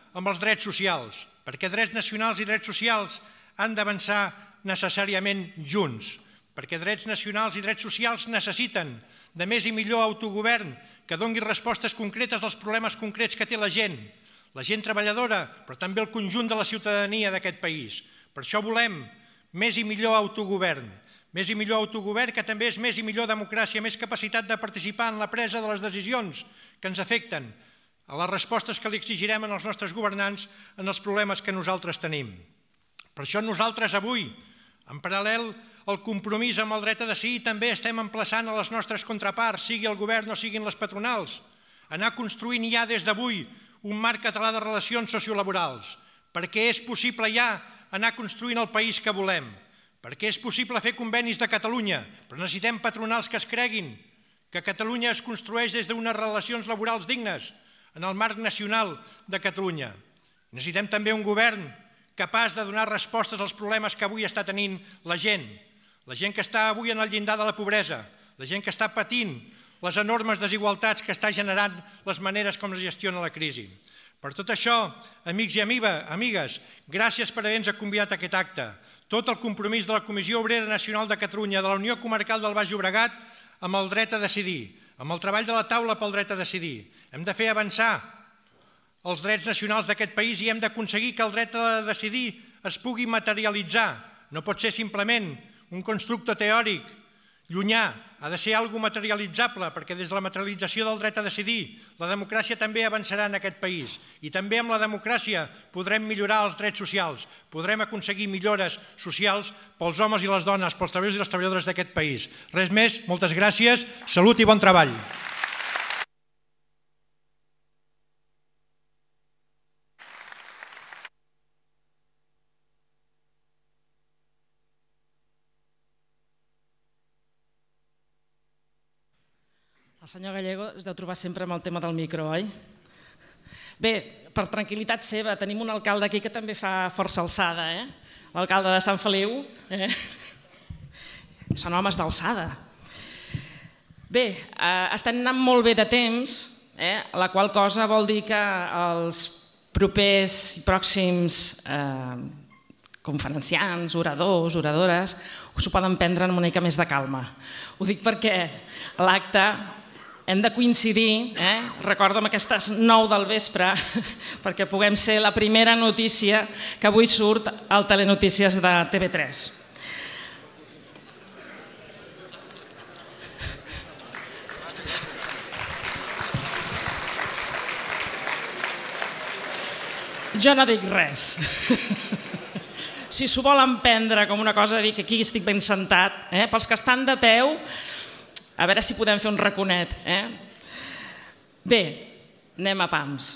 S7: amb els drets socials, perquè drets nacionals i drets socials han d'avançar necessàriament junts, perquè drets nacionals i drets socials necessiten de més i millor autogovern que doni respostes concretes als problemes concrets que té la gent treballadora, però també el conjunt de la ciutadania d'aquest país. Per això volem més i millor autogovern que també és més i millor democràcia, més capacitat de participar en la presa de les decisions que ens afecten, a les respostes que li exigirem als nostres governants en els problemes que nosaltres tenim. Per això nosaltres avui, en paral·lel al compromís amb el dret a decidir, també estem emplaçant a les nostres contraparts, sigui el govern o siguin les patronals, anar construint ja des d'avui un marc català de relacions sociolaborals, perquè és possible ja anar construint el país que volem, perquè és possible fer convenis de Catalunya, però necessitem patronals que es creguin que Catalunya es construeix des d'unes relacions laborals dignes en el marc nacional de Catalunya. Necessitem també un govern capaç de donar respostes als problemes que avui està tenint la gent que està avui en el llindar de la pobresa, la gent que està patint les enormes desigualtats que està generant les maneres com es gestiona la crisi. Per tot això, amics i amigues, gràcies per haver-nos convidat a aquest acte. Tot el compromís de la Comissió Obrera Nacional de Catalunya, de la Unió Comarcal del Baix Llobregat, amb el dret a decidir, amb el treball de la taula pel dret a decidir. Hem de fer avançar els drets nacionals d'aquest país i hem d'aconseguir que el dret a decidir es pugui materialitzar. No pot ser simplement un constructe teòric llunyà, ha de ser alguna cosa materialitzable, perquè des de la materialització del dret a decidir la democràcia també avançarà en aquest país. I també amb la democràcia podrem millorar els drets socials, podrem aconseguir millores socials pels homes i les dones, pels treballadors i les treballadores d'aquest país. Res més, moltes gràcies, salut i bon treball.
S1: El senyor Gallego es deu trobar sempre amb el tema del micro, oi? Bé, per tranquil·litat seva, tenim un alcalde aquí que també fa força alçada, l'alcalde de Sant Feliu. Són homes d'alçada. Bé, estem anant molt bé de temps, la qual cosa vol dir que els propers i pròxims conferenciants, oradors, oradores, s'ho poden prendre amb una mica més de calma. Ho dic perquè l'acte hem de coincidir, recordo amb aquestes 9 del vespre, perquè puguem ser la primera notícia que avui surt al Telenotícies de TV3. Jo no dic res. Si s'ho volen prendre com una cosa de dir que aquí estic ben sentat, pels que estan de peu, a veure si podem fer un raconet. Bé, anem a pams.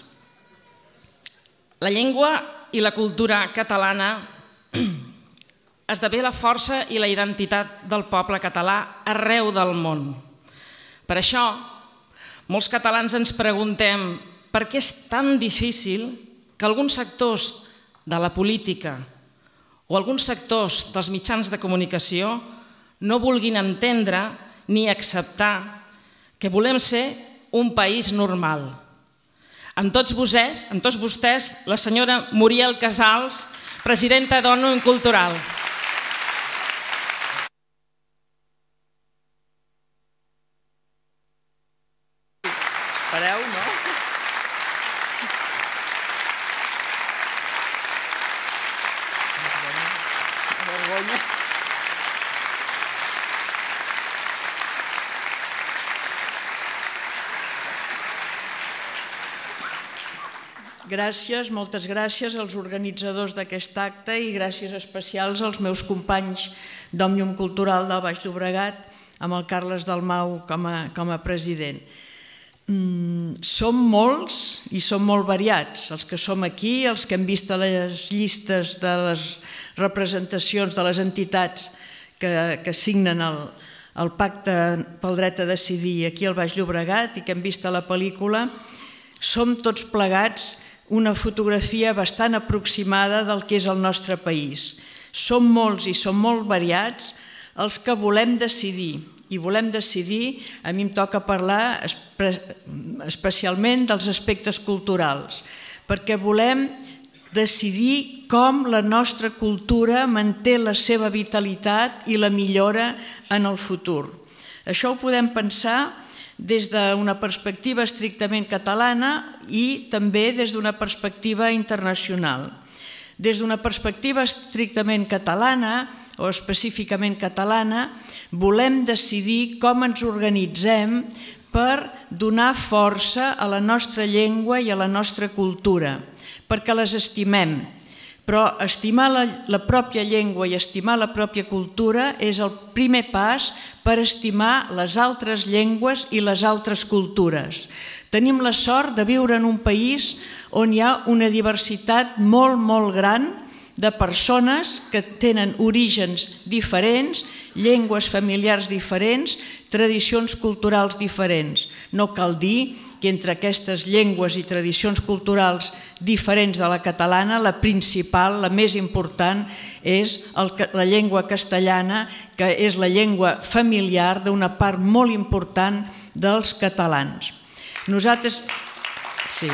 S1: La llengua i la cultura catalana esdevé la força i la identitat del poble català arreu del món. Per això, molts catalans ens preguntem per què és tan difícil que alguns sectors de la política o alguns sectors dels mitjans de comunicació no vulguin entendre ni acceptar que volem ser un país normal. Amb tots vostès, la senyora Muriel Casals, presidenta d'Òmnium Cultural.
S8: Espereu, no? Vergonya. Gràcies, moltes gràcies als organitzadors d'aquest acte i gràcies especials als meus companys d'Òmnium Cultural del Baix Llobregat, amb el Carles Dalmau com a president. Som molts i som molt variats, els que som aquí, els que hem vist a les llistes de les representacions de les entitats que signen el Pacte pel Dret a Decidir aquí al Baix Llobregat i que hem vist a la pel·lícula. Som tots plegats una fotografia bastant aproximada del que és el nostre país. Som molts i som molt variats els que volem decidir. I volem decidir, a mi em toca parlar especialment dels aspectes culturals, perquè volem decidir com la nostra cultura manté la seva vitalitat i la millora en el futur. Això ho podem pensar des d'una perspectiva estrictament catalana i també des d'una perspectiva internacional. Des d'una perspectiva estrictament catalana o específicament catalana, volem decidir com ens organitzem per donar força a la nostra llengua i a la nostra cultura, perquè les estimem. Però estimar la pròpia llengua i estimar la pròpia cultura és el primer pas per estimar les altres llengües i les altres cultures. Tenim la sort de viure en un país on hi ha una diversitat molt, molt gran de persones que tenen orígens diferents, llengües familiars diferents, tradicions culturals diferents. No cal dir que entre aquestes llengües i tradicions culturals diferents de la catalana, la principal, la més important, és la llengua castellana, que és la llengua familiar d'una part molt important dels catalans. Nosaltres... Sí.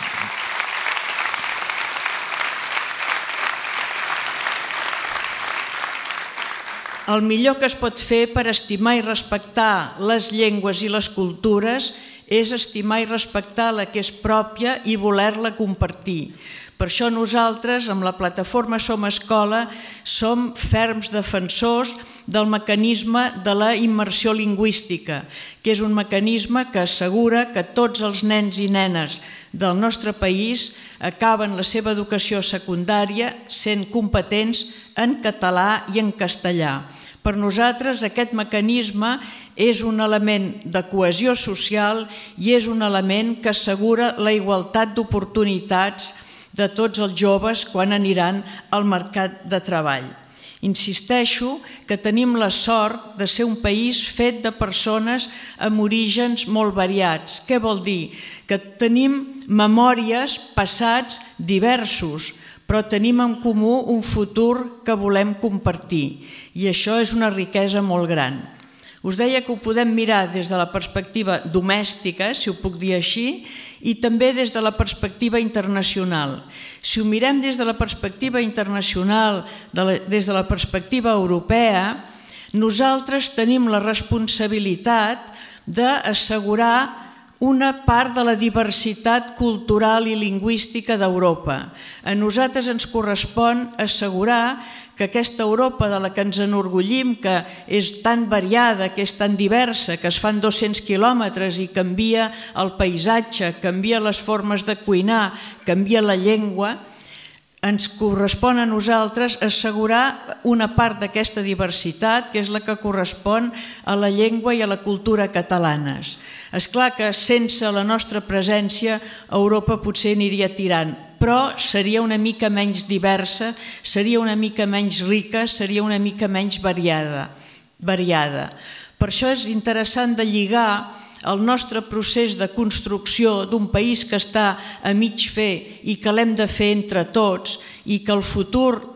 S8: El millor que es pot fer per estimar i respectar les llengües i les cultures és estimar i respectar la que és pròpia i voler-la compartir. Per això nosaltres, amb la plataforma Som Escola, som ferms defensors del mecanisme de la immersió lingüística, que és un mecanisme que assegura que tots els nens i nenes del nostre país acaben la seva educació secundària sent competents en català i en castellà. Per nosaltres aquest mecanisme és un element de cohesió social i és un element que assegura la igualtat d'oportunitats de tots els joves quan aniran al mercat de treball. Insisteixo que tenim la sort de ser un país fet de persones amb orígens molt variats. Què vol dir? Que tenim memòries, passats diversos, però tenim en comú un futur que volem compartir. I això és una riquesa molt gran. Us deia que ho podem mirar des de la perspectiva domèstica, si ho puc dir així, i també des de la perspectiva internacional. Si ho mirem des de la perspectiva internacional, des de la perspectiva europea, nosaltres tenim la responsabilitat d'assegurar una part de la diversitat cultural i lingüística d'Europa. A nosaltres ens correspon assegurar que aquesta Europa de la que ens enorgullim, que és tan variada, que és tan diversa, que es fan 200 quilòmetres i canvia el paisatge, canvia les formes de cuinar, canvia la llengua, ens correspon a nosaltres assegurar una part d'aquesta diversitat, que és la que correspon a la llengua i a la cultura catalanes. És clar que sense la nostra presència Europa potser aniria tirant, però seria una mica menys diversa, seria una mica menys rica, seria una mica menys variada. Per això és interessant de lligar el nostre procés de construcció d'un país que està a mig fer i que l'hem de fer entre tots i que el futur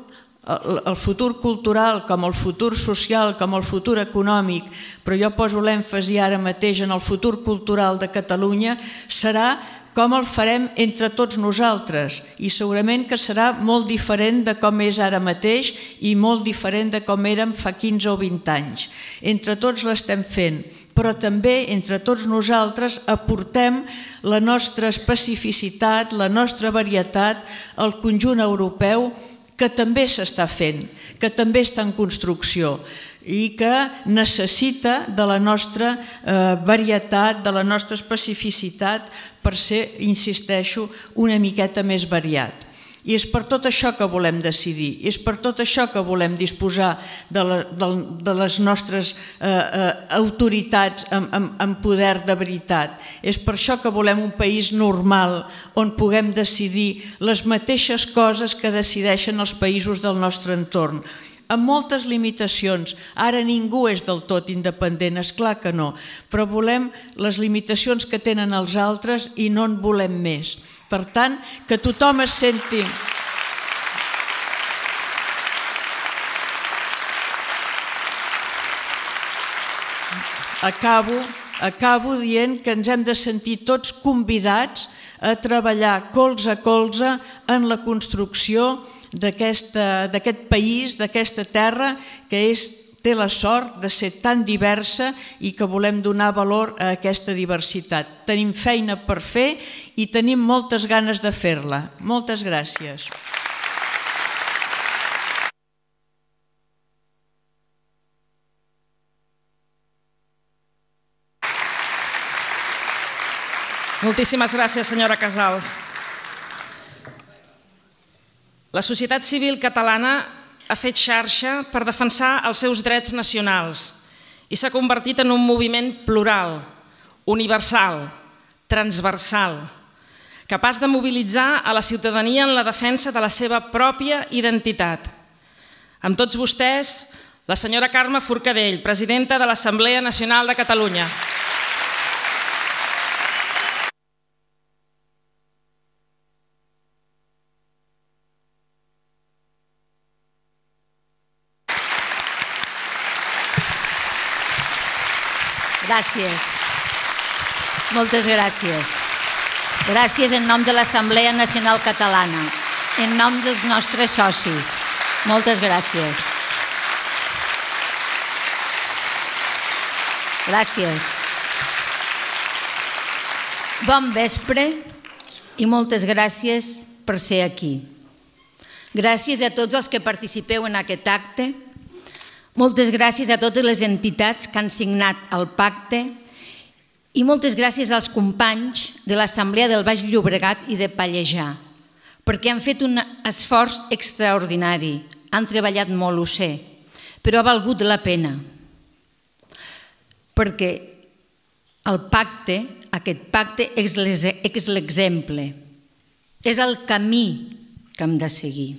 S8: cultural, com el futur social, com el futur econòmic, però jo poso l'èmfasi ara mateix en el futur cultural de Catalunya, serà com el farem entre tots nosaltres i segurament que serà molt diferent de com és ara mateix i molt diferent de com érem fa 15 o 20 anys. Entre tots l'estem fent, però també entre tots nosaltres aportem la nostra especificitat, la nostra varietat al conjunt europeu que també s'està fent, que també està en construcció i que necessita de la nostra varietat, de la nostra especificitat per ser, insisteixo, una miqueta més variat. I és per tot això que volem decidir, és per tot això que volem disposar de les nostres autoritats amb poder de veritat. És per això que volem un país normal on puguem decidir les mateixes coses que decideixen els països del nostre entorn, amb moltes limitacions. Ara ningú és del tot independent, és clar que no, però volem les limitacions que tenen els altres i no en volem més. Per tant, que tothom es senti... Acabo dient que ens hem de sentir tots convidats a treballar colze a colze en la construcció d'aquest país, d'aquesta terra que té la sort de ser tan diversa i que volem donar valor a aquesta diversitat. Tenim feina per fer i tenim moltes ganes de fer-la. Moltes gràcies.
S1: Moltíssimes gràcies, senyora Casals. La societat civil catalana ha fet xarxa per defensar els seus drets nacionals i s'ha convertit en un moviment plural, universal, transversal, capaç de mobilitzar a la ciutadania en la defensa de la seva pròpia identitat. Amb tots vostès, la senyora Carme Forcadell, presidenta de l'Assemblea Nacional de Catalunya.
S9: Gràcies. Moltes gràcies. Gràcies en nom de l'Assemblea Nacional Catalana, en nom dels nostres socis. Moltes gràcies. Gràcies. Bon vespre i moltes gràcies per ser aquí. Gràcies a tots els que participeu en aquest acte. Moltes gràcies a totes les entitats que han signat el pacte i moltes gràcies als companys de l'Assemblea del Baix Llobregat i de Pallejà, perquè han fet un esforç extraordinari, han treballat molt, ho sé, però ha valgut la pena, perquè el pacte, aquest pacte és l'exemple, és el camí que hem de seguir.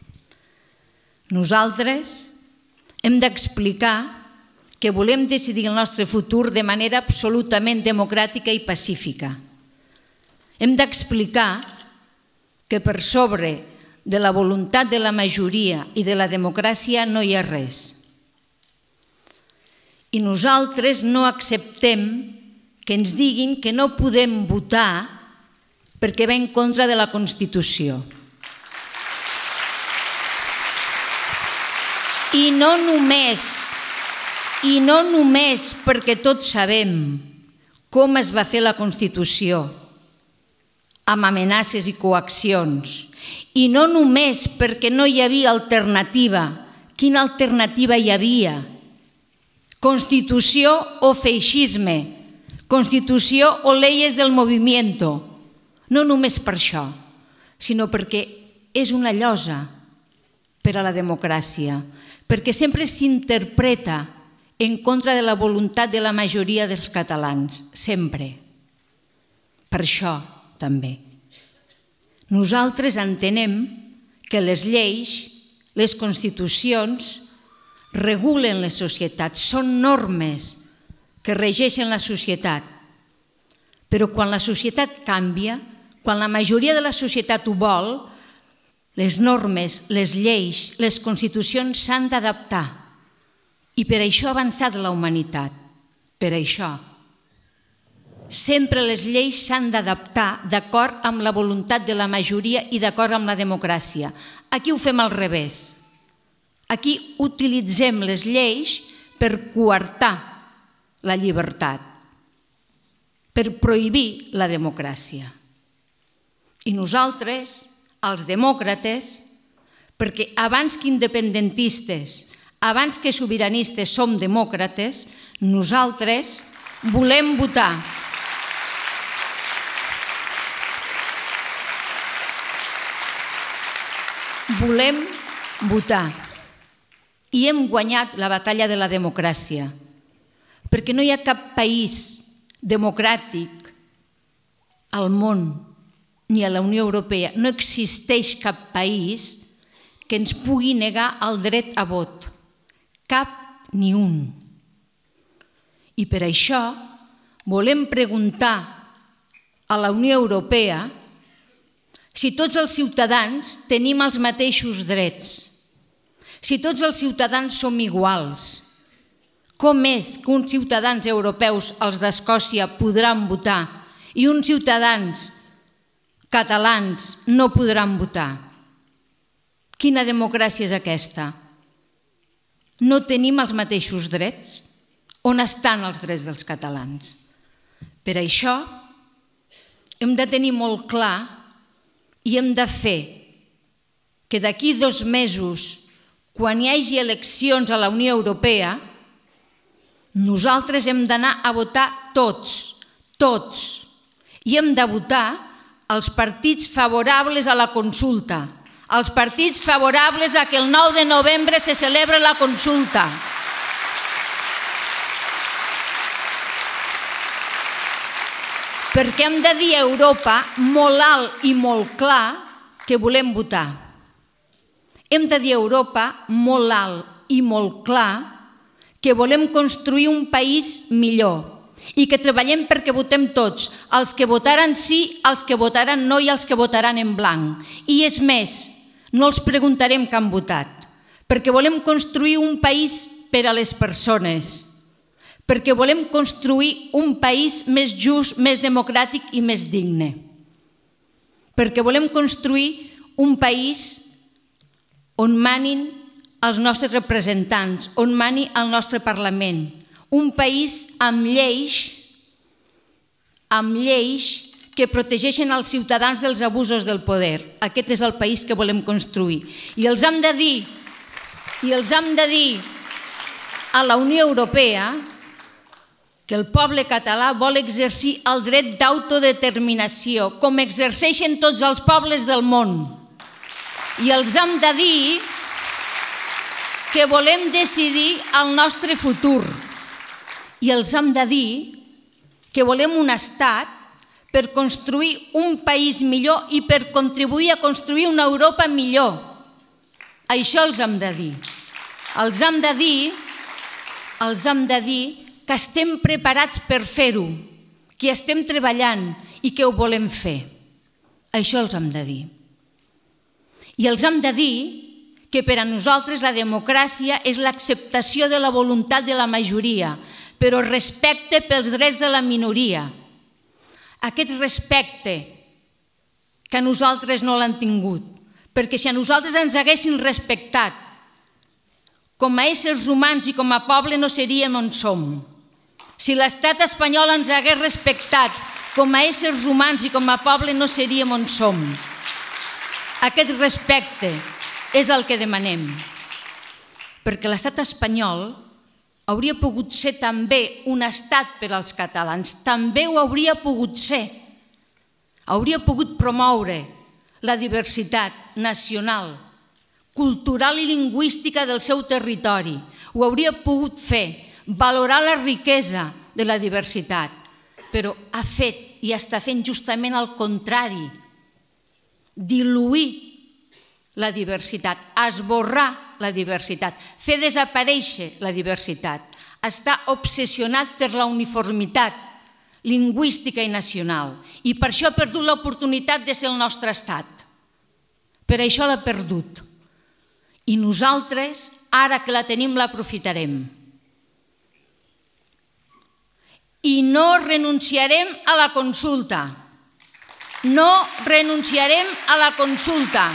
S9: Nosaltres hem d'explicar que volem decidir el nostre futur de manera absolutament democràtica i pacífica. Hem d'explicar que per sobre de la voluntat de la majoria i de la democràcia no hi ha res. I nosaltres no acceptem que ens diguin que no podem votar perquè va en contra de la Constitució. I no només perquè tots sabem com es va fer la Constitució, amb amenaces i coaccions, i no només perquè no hi havia alternativa. Quina alternativa hi havia? Constitució o feixisme, Constitució o leyes del movimiento. No només per això, sinó perquè és una llosa per a la democràcia, perquè sempre s'interpreta en contra de la voluntat de la majoria dels catalans, sempre. Per això, també. Nosaltres entenem que les lleis, les constitucions, regulen les societats, són normes que regeixen la societat. Però quan la societat canvia, quan la majoria de la societat ho vol, les normes, les lleis, les constitucions s'han d'adaptar. I per això ha avançat la humanitat. Per això. Sempre les lleis s'han d'adaptar d'acord amb la voluntat de la majoria i d'acord amb la democràcia. Aquí ho fem al revés. Aquí utilitzem les lleis per coartar la llibertat, per prohibir la democràcia. I nosaltres, els demòcrates, perquè abans que independentistes, abans que sobiranistes som demòcrates, nosaltres volem votar. Volem votar. I hem guanyat la batalla de la democràcia, perquè no hi ha cap país democràtic al món ni a la Unió Europea, no existeix cap país que ens pugui negar el dret a vot. Cap ni un. I per això volem preguntar a la Unió Europea si tots els ciutadans tenim els mateixos drets, si tots els ciutadans som iguals. Com és que uns ciutadans europeus, els d'Escòcia, podran votar i uns ciutadans catalans no podran votar. Quina democràcia és aquesta? No tenim els mateixos drets? On estan els drets dels catalans? Per això hem de tenir molt clar i hem de fer que d'aquí 2 mesos, quan hi hagi eleccions a la Unió Europea, nosaltres hem d'anar a votar tots, i hem de votar els partits favorables a la consulta, els partits favorables a que el 9 de novembre se celebri la consulta. Perquè hem de dir a Europa molt alt i molt clar que volem votar. Hem de dir a Europa molt alt i molt clar que volem construir un país millor i que treballem perquè votem tots, els que votaran sí, els que votaran no i els que votaran en blanc. I és més, no els preguntarem què han votat, perquè volem construir un país per a les persones, perquè volem construir un país més just, més democràtic i més digne, perquè volem construir un país on manin els nostres representants, on mani el nostre Parlament, un país amb lleis que protegeixen els ciutadans dels abusos del poder. Aquest és el país que volem construir. I els hem de dir a la Unió Europea que el poble català vol exercir el dret d'autodeterminació, com exerceixen tots els pobles del món. I els hem de dir que volem decidir el nostre futur. I els hem de dir que volem un estat per construir un país millor i per contribuir a construir una Europa millor. Això els hem de dir. Els hem de dir que estem preparats per fer-ho, que estem treballant i que ho volem fer. Això els hem de dir. I els hem de dir que per a nosaltres la democràcia és l'acceptació de la voluntat de la majoria, però respecte pels drets de la minoria. Aquest respecte que nosaltres no l'han tingut, perquè si a nosaltres ens haguessin respectat com a éssers humans i com a poble no seríem on som. Si l'estat espanyol ens hagués respectat com a éssers humans i com a poble no seríem on som. Aquest respecte és el que demanem, perquè l'estat espanyol hauria pogut ser també un estat per als catalans, també ho hauria pogut ser. Hauria pogut promoure la diversitat nacional, cultural i lingüística del seu territori. Ho hauria pogut fer, valorar la riquesa de la diversitat, però ha fet i està fent justament el contrari, diluir la diversitat, esborrar la diversitat, fer desaparèixer la diversitat. Està obsessionat per la uniformitat lingüística i nacional i per això ha perdut l'oportunitat de ser el nostre estat. Per això l'ha perdut. I nosaltres, ara que la tenim, l'aprofitarem. I no renunciarem a la consulta. No renunciarem a la consulta.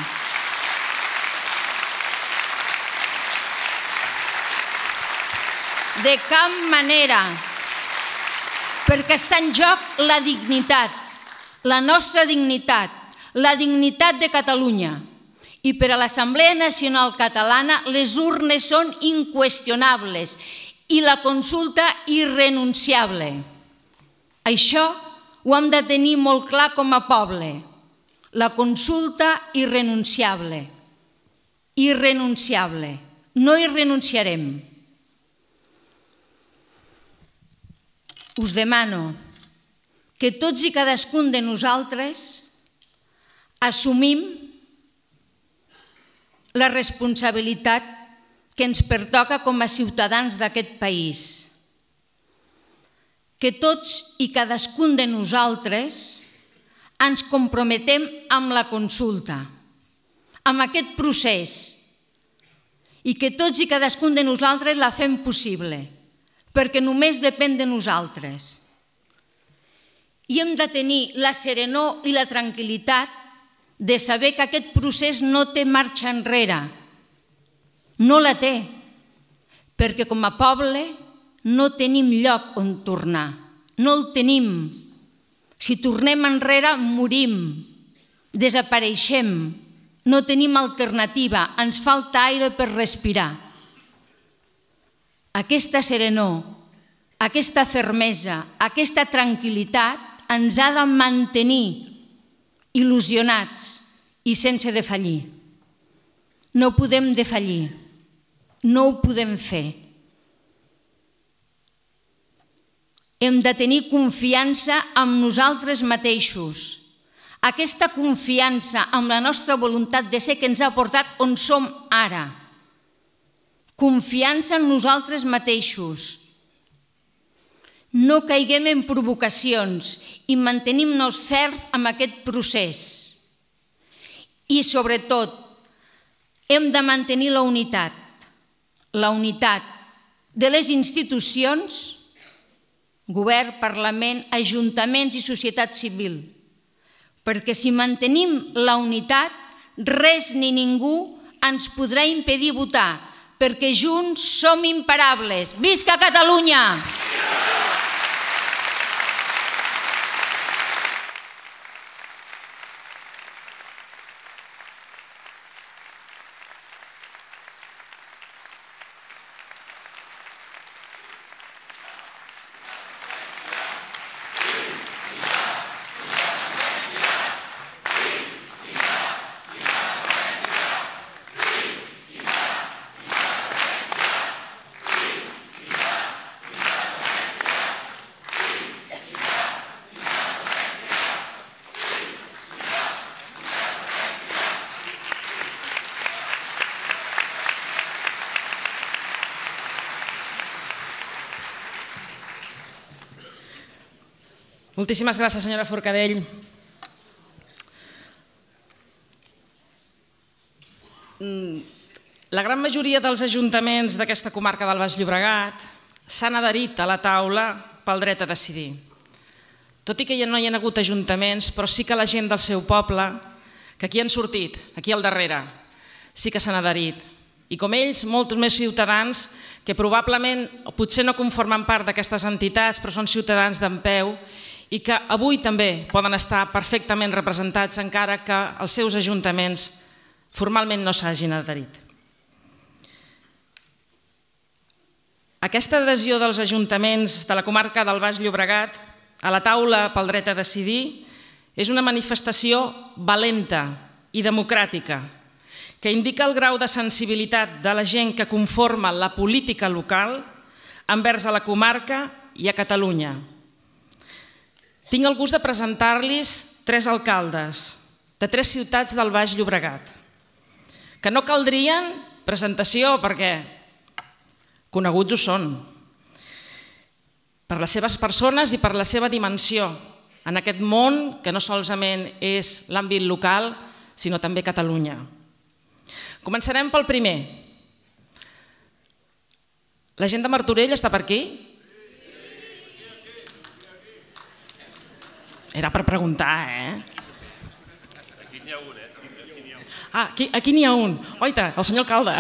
S9: De cap manera, perquè està en joc la dignitat, la nostra dignitat, la dignitat de Catalunya. I per a l'Assemblea Nacional Catalana les urnes són inqüestionables i la consulta irrenunciable. Això ho hem de tenir molt clar com a poble. La consulta irrenunciable. Irrenunciable. No hi renunciarem. Us demano que tots i cadascun de nosaltres assumim la responsabilitat que ens pertoca com a ciutadans d'aquest país. Que tots i cadascun de nosaltres ens comprometem amb la consulta, amb aquest procés, i que tots i cadascun de nosaltres la fem possible, perquè només depèn de nosaltres. I hem de tenir la serenor i la tranquil·litat de saber que aquest procés no té marxa enrere. No la té, perquè com a poble no tenim lloc on tornar. No el tenim. Si tornem enrere, morim, desapareixem, no tenim alternativa, ens falta aire per respirar. Aquesta serenor, aquesta fermesa, aquesta tranquil·litat ens ha de mantenir il·lusionats i sense defallir. No podem defallir, no ho podem fer. Hem de tenir confiança en nosaltres mateixos. Aquesta confiança en la nostra voluntat de ser que ens ha portat on som ara. Confiança en nosaltres mateixos. No caiguem en provocacions i mantenim-nos ferms amb aquest procés. I, sobretot, hem de mantenir la unitat de les institucions, govern, parlament, ajuntaments i societat civil, perquè si mantenim la unitat, res ni ningú ens podrà impedir votar, perquè junts som imparables. Visca Catalunya!
S1: Moltíssimes gràcies, senyora Forcadell. La gran majoria dels ajuntaments d'aquesta comarca del Baix Llobregat s'han adherit a la taula pel dret a decidir. Tot i que ja no hi ha hagut ajuntaments, però sí que la gent del seu poble, que aquí han sortit, aquí al darrere, sí que s'han adherit. I com ells, molts més ciutadans que probablement potser no conformen part d'aquestes entitats, però són ciutadans d'en peu i que avui també poden estar perfectament representats encara que els seus ajuntaments formalment no s'hagin adherit. Aquesta adhesió dels ajuntaments de la comarca del Baix Llobregat a la taula pel dret a decidir és una manifestació valenta i democràtica que indica el grau de sensibilitat de la gent que conforma la política local envers a la comarca i a Catalunya. Tinc el gust de presentar-los 3 alcaldes de 3 ciutats del Baix Llobregat, que no caldrien presentació perquè coneguts ho són, per les seves persones i per la seva dimensió en aquest món que no solament és l'àmbit local, sinó també Catalunya. Començarem pel primer. La gent de Martorell està per aquí? Era per preguntar, Aquí n'hi ha un, aquí n'hi ha un. Oita, el senyor alcalde.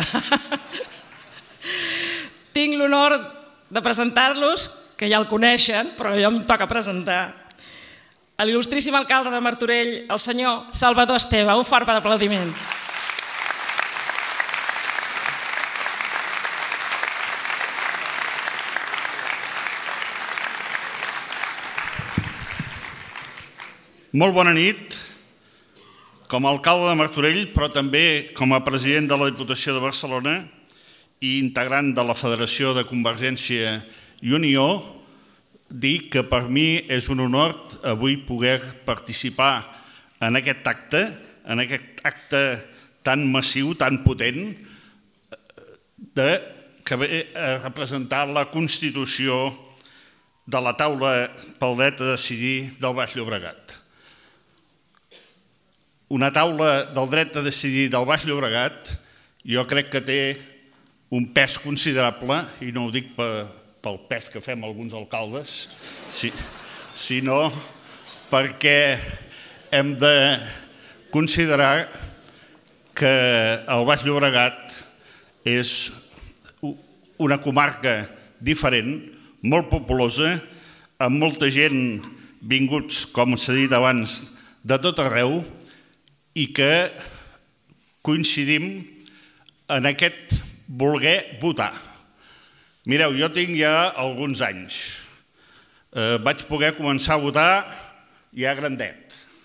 S1: Tinc l'honor de presentar-los, que ja el coneixen, però ja em toca presentar, a l'il·lustríssim alcalde de Martorell, el senyor Salvador Esteve. Un fort aplaudiment.
S3: Molt bona nit. Com a alcalde de Martorell, però també com a president de la Diputació de Barcelona i integrant de la Federació de Convergència i Unió, dir que per mi és un honor avui poder participar en aquest acte tan massiu, tan potent, que ve a representar la Constitució de la taula pel dret a decidir del Baix Llobregat. Una taula del dret a decidir del Baix Llobregat jo crec que té un pes considerable, i no ho dic pel pes que fem alguns alcaldes, sinó
S10: perquè hem de considerar que el Baix Llobregat és una comarca diferent, molt populosa, amb molta gent vinguts, com s'ha dit abans, de tot arreu, i que coincidim en aquest voler votar. Mireu, jo tinc ja alguns anys. Vaig poder començar a votar ja grandet.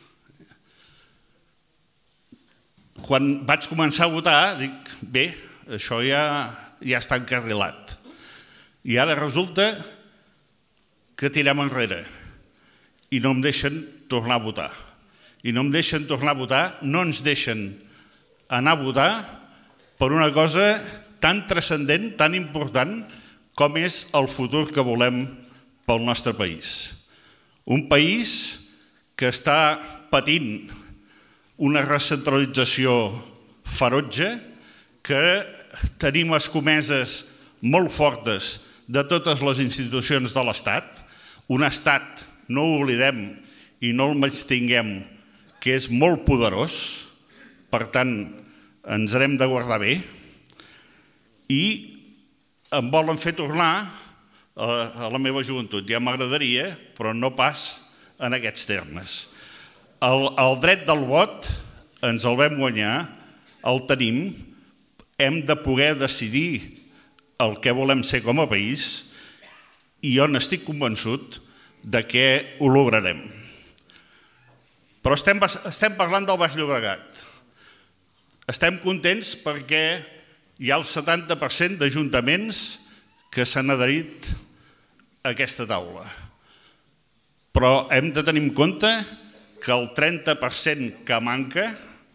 S10: Quan vaig començar a votar, dic, bé, això ja està encarrilat. I ara resulta que tirem enrere i no em deixen tornar a votar. I no em deixen tornar a votar, no ens deixen anar a votar per una cosa tan transcendent, tan important, com és el futur que volem pel nostre país. Un país que està patint una recentralització ferotge, que tenim escomeses molt fortes de totes les institucions de l'Estat, un estat, no ho oblidem i no el menystinguem, que és molt poderós, per tant, ens n'hem de guardar bé, i em volen fer tornar a la meva joventut. Ja m'agradaria, però no pas en aquests termes. El dret del vot ens el vam guanyar, el tenim, hem de poder decidir el que volem ser com a país i jo n'estic convençut de que ho lograrem. Però estem parlant del Baix Llobregat. Estem contents perquè hi ha el 70% d'ajuntaments que s'han adherit a aquesta taula. Però hem de tenir en compte que el 30% que manca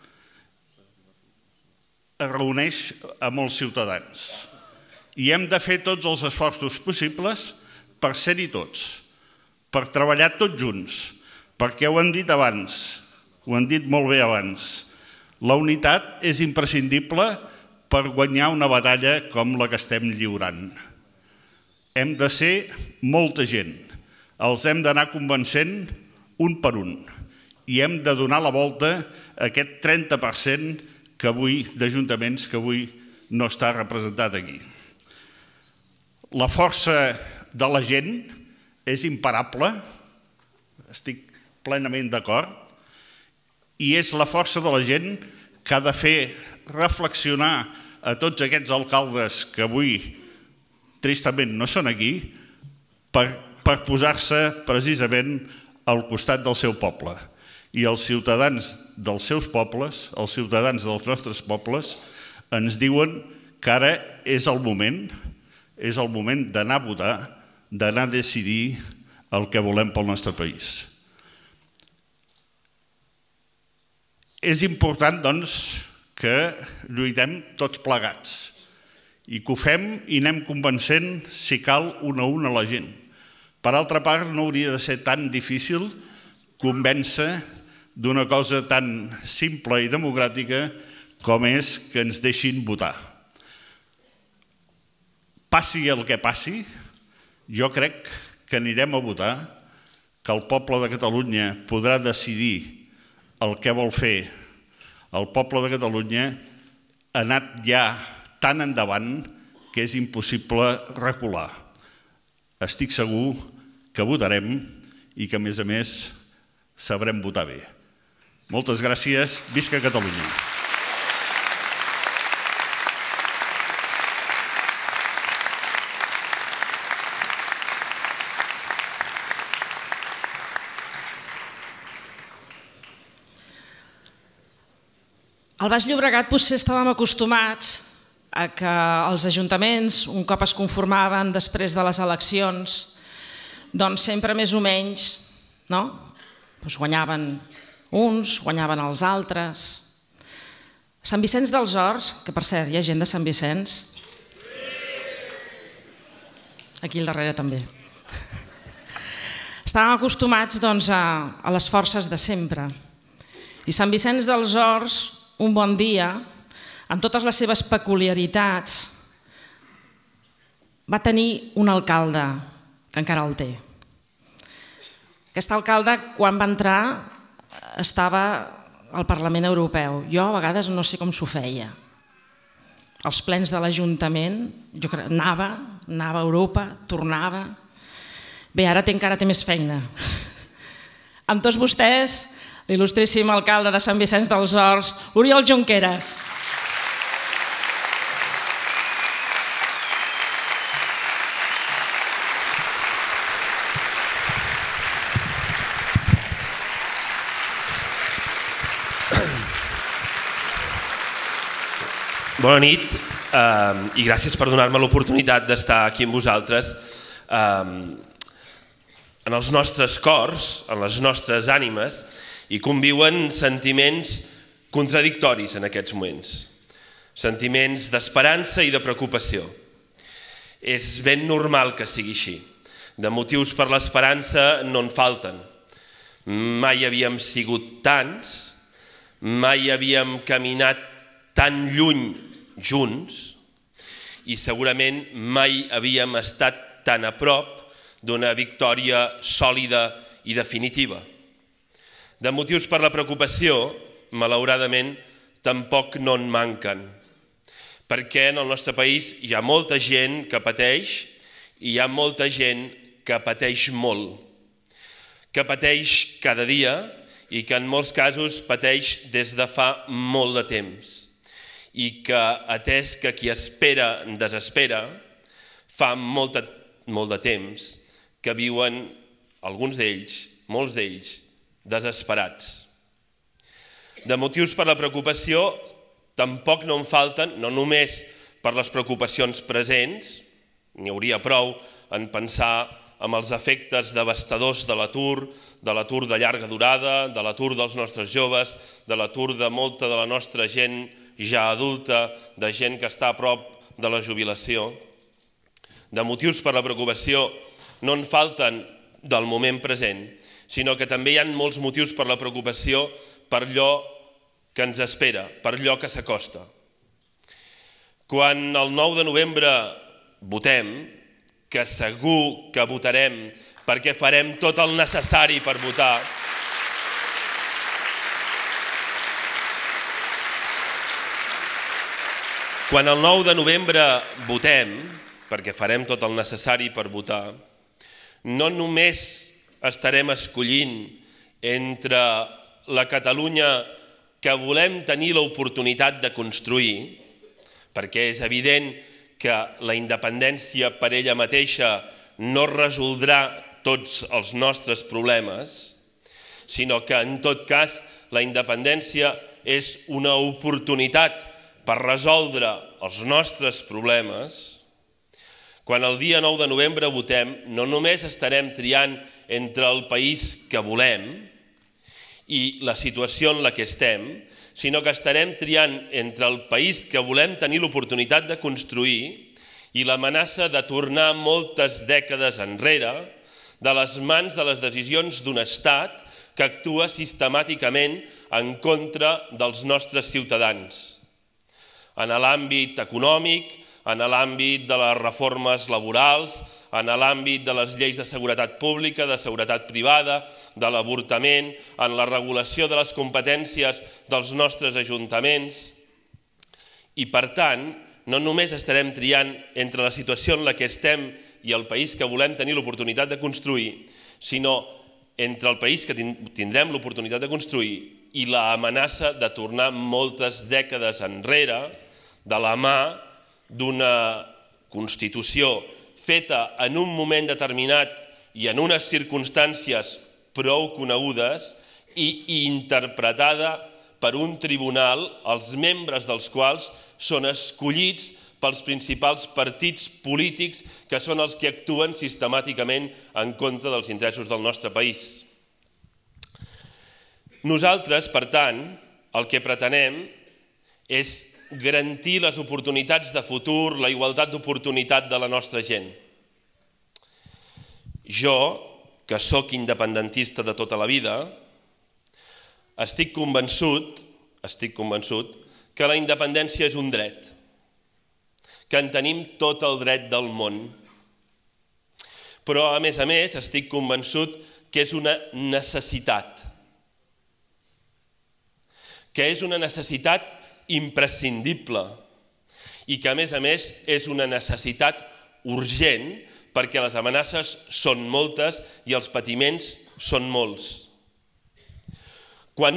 S10: es reuneix amb els ciutadans. I hem de fer tots els esforços possibles per ser-hi tots, per treballar tots junts, perquè ho hem dit abans, ho hem dit molt bé abans. La unitat és imprescindible per guanyar una batalla com la que estem lliurant. Hem de ser molta gent, els hem d'anar convencent un per un i hem de donar la volta a aquest 30% d'ajuntaments que avui no està representat aquí. La força de la gent és imparable, estic plenament d'acord, i és la força de la gent que ha de fer reflexionar a tots aquests alcaldes que avui tristament no són aquí per posar-se precisament al costat del seu poble. I els ciutadans dels seus pobles, els ciutadans dels nostres pobles, ens diuen que ara és el moment d'anar a votar, d'anar a decidir el que volem pel nostre país. És important, doncs, que lluitem tots plegats i que ho fem i anem convencent, si cal, un a un a la gent. Per altra part, no hauria de ser tan difícil convèncer d'una cosa tan simple i democràtica com és que ens deixin votar. Passi el que passi, jo crec que anirem a votar, que el poble de Catalunya podrà decidir el que vol fer. El poble de Catalunya ha anat ja tan endavant que és impossible recular. Estic segur que votarem i que, a més, sabrem votar bé. Moltes gràcies. Visca Catalunya!
S1: Al Baix Llobregat potser estàvem acostumats a que els ajuntaments, un cop es conformaven després de les eleccions, doncs sempre més o menys guanyaven uns, guanyaven els altres. Sant Vicenç dels Horts, que per cert, hi ha gent de Sant Vicenç? Aquí al darrere també. Estàvem acostumats a les forces de sempre. I Sant Vicenç dels Horts, un bon dia, amb totes les seves peculiaritats, va tenir un alcalde, que encara el té. Aquest alcalde, quan va entrar, estava al Parlament Europeu. Jo a vegades no sé com s'ho feia. Els plens de l'Ajuntament, jo anava a Europa, tornava. Bé, ara encara té més feina. Amb tots vostès, l'il·lustríssim alcalde de Sant Vicenç dels Horts, Oriol Junqueras.
S11: Bona nit i gràcies per donar-me l'oportunitat d'estar aquí amb vosaltres. En els nostres cors, en les nostres ànimes, hi conviuen sentiments contradictoris en aquests moments. Sentiments d'esperança i de preocupació. És ben normal que sigui així. De motius per l'esperança no en falten. Mai havíem sigut tants, mai havíem caminat tan lluny junts i segurament mai havíem estat tan a prop d'una victòria sòlida i definitiva. De motius per la preocupació, malauradament, tampoc no en manquen, perquè en el nostre país hi ha molta gent que pateix i hi ha molta gent que pateix molt, que pateix cada dia i que en molts casos pateix des de fa molt de temps. I que, atès que qui espera desespera, fa molt de temps que viuen alguns d'ells, molts d'ells, desesperats. De motius per la preocupació tampoc no en falten, no només per les preocupacions presents, n'hi hauria prou en pensar en els efectes devastadors de l'atur de llarga durada, de l'atur dels nostres joves, de l'atur de molta de la nostra gent ja adulta, de gent que està a prop de la jubilació. De motius per la preocupació no en falten del moment present, sinó que també hi ha molts motius per la preocupació per allò que ens espera, per allò que s'acosta. Quan el 9 de novembre votem, que segur que votarem perquè farem tot el necessari per votar, quan el 9 de novembre votem, perquè farem tot el necessari per votar, no només estarem escollint entre la Catalunya que volem tenir l'oportunitat de construir, perquè és evident que la independència per ella mateixa no resoldrà tots els nostres problemes, sinó que en tot cas la independència és una oportunitat per resoldre els nostres problemes. Quan el dia 9 de novembre votem, no només estarem triant entre el país que volem i la situació en la que estem, sinó que estarem triant entre el país que volem tenir l'oportunitat de construir i l'amenaça de tornar moltes dècades enrere de les mans de les decisions d'un estat que actua sistemàticament en contra dels nostres ciutadans. En l'àmbit econòmic, en l'àmbit de les reformes laborals, en l'àmbit de les lleis de seguretat pública, de seguretat privada, de l'avortament, en la regulació de les competències dels nostres ajuntaments. I per tant, no només estarem triant entre la situació en la que estem i el país que volem tenir l'oportunitat de construir, sinó entre el país que tindrem l'oportunitat de construir i l'amenaça de tornar moltes dècades enrere de la mà d'una Constitució feta en un moment determinat i en unes circumstàncies prou conegudes i interpretada per un tribunal, els membres dels quals són escollits pels principals partits polítics que són els que actuen sistemàticament en contra dels interessos del nostre país. Nosaltres, per tant, el que pretenem és garantir les oportunitats de futur, la igualtat d'oportunitat de la nostra gent. Jo, que sóc independentista de tota la vida, estic convençut que la independència és un dret, que en tenim tot el dret del món. Però, a més, estic convençut que és una necessitat. Que és una necessitat imprescindible i que, a més, és una necessitat urgent perquè les amenaces són moltes i els patiments són molts. Quan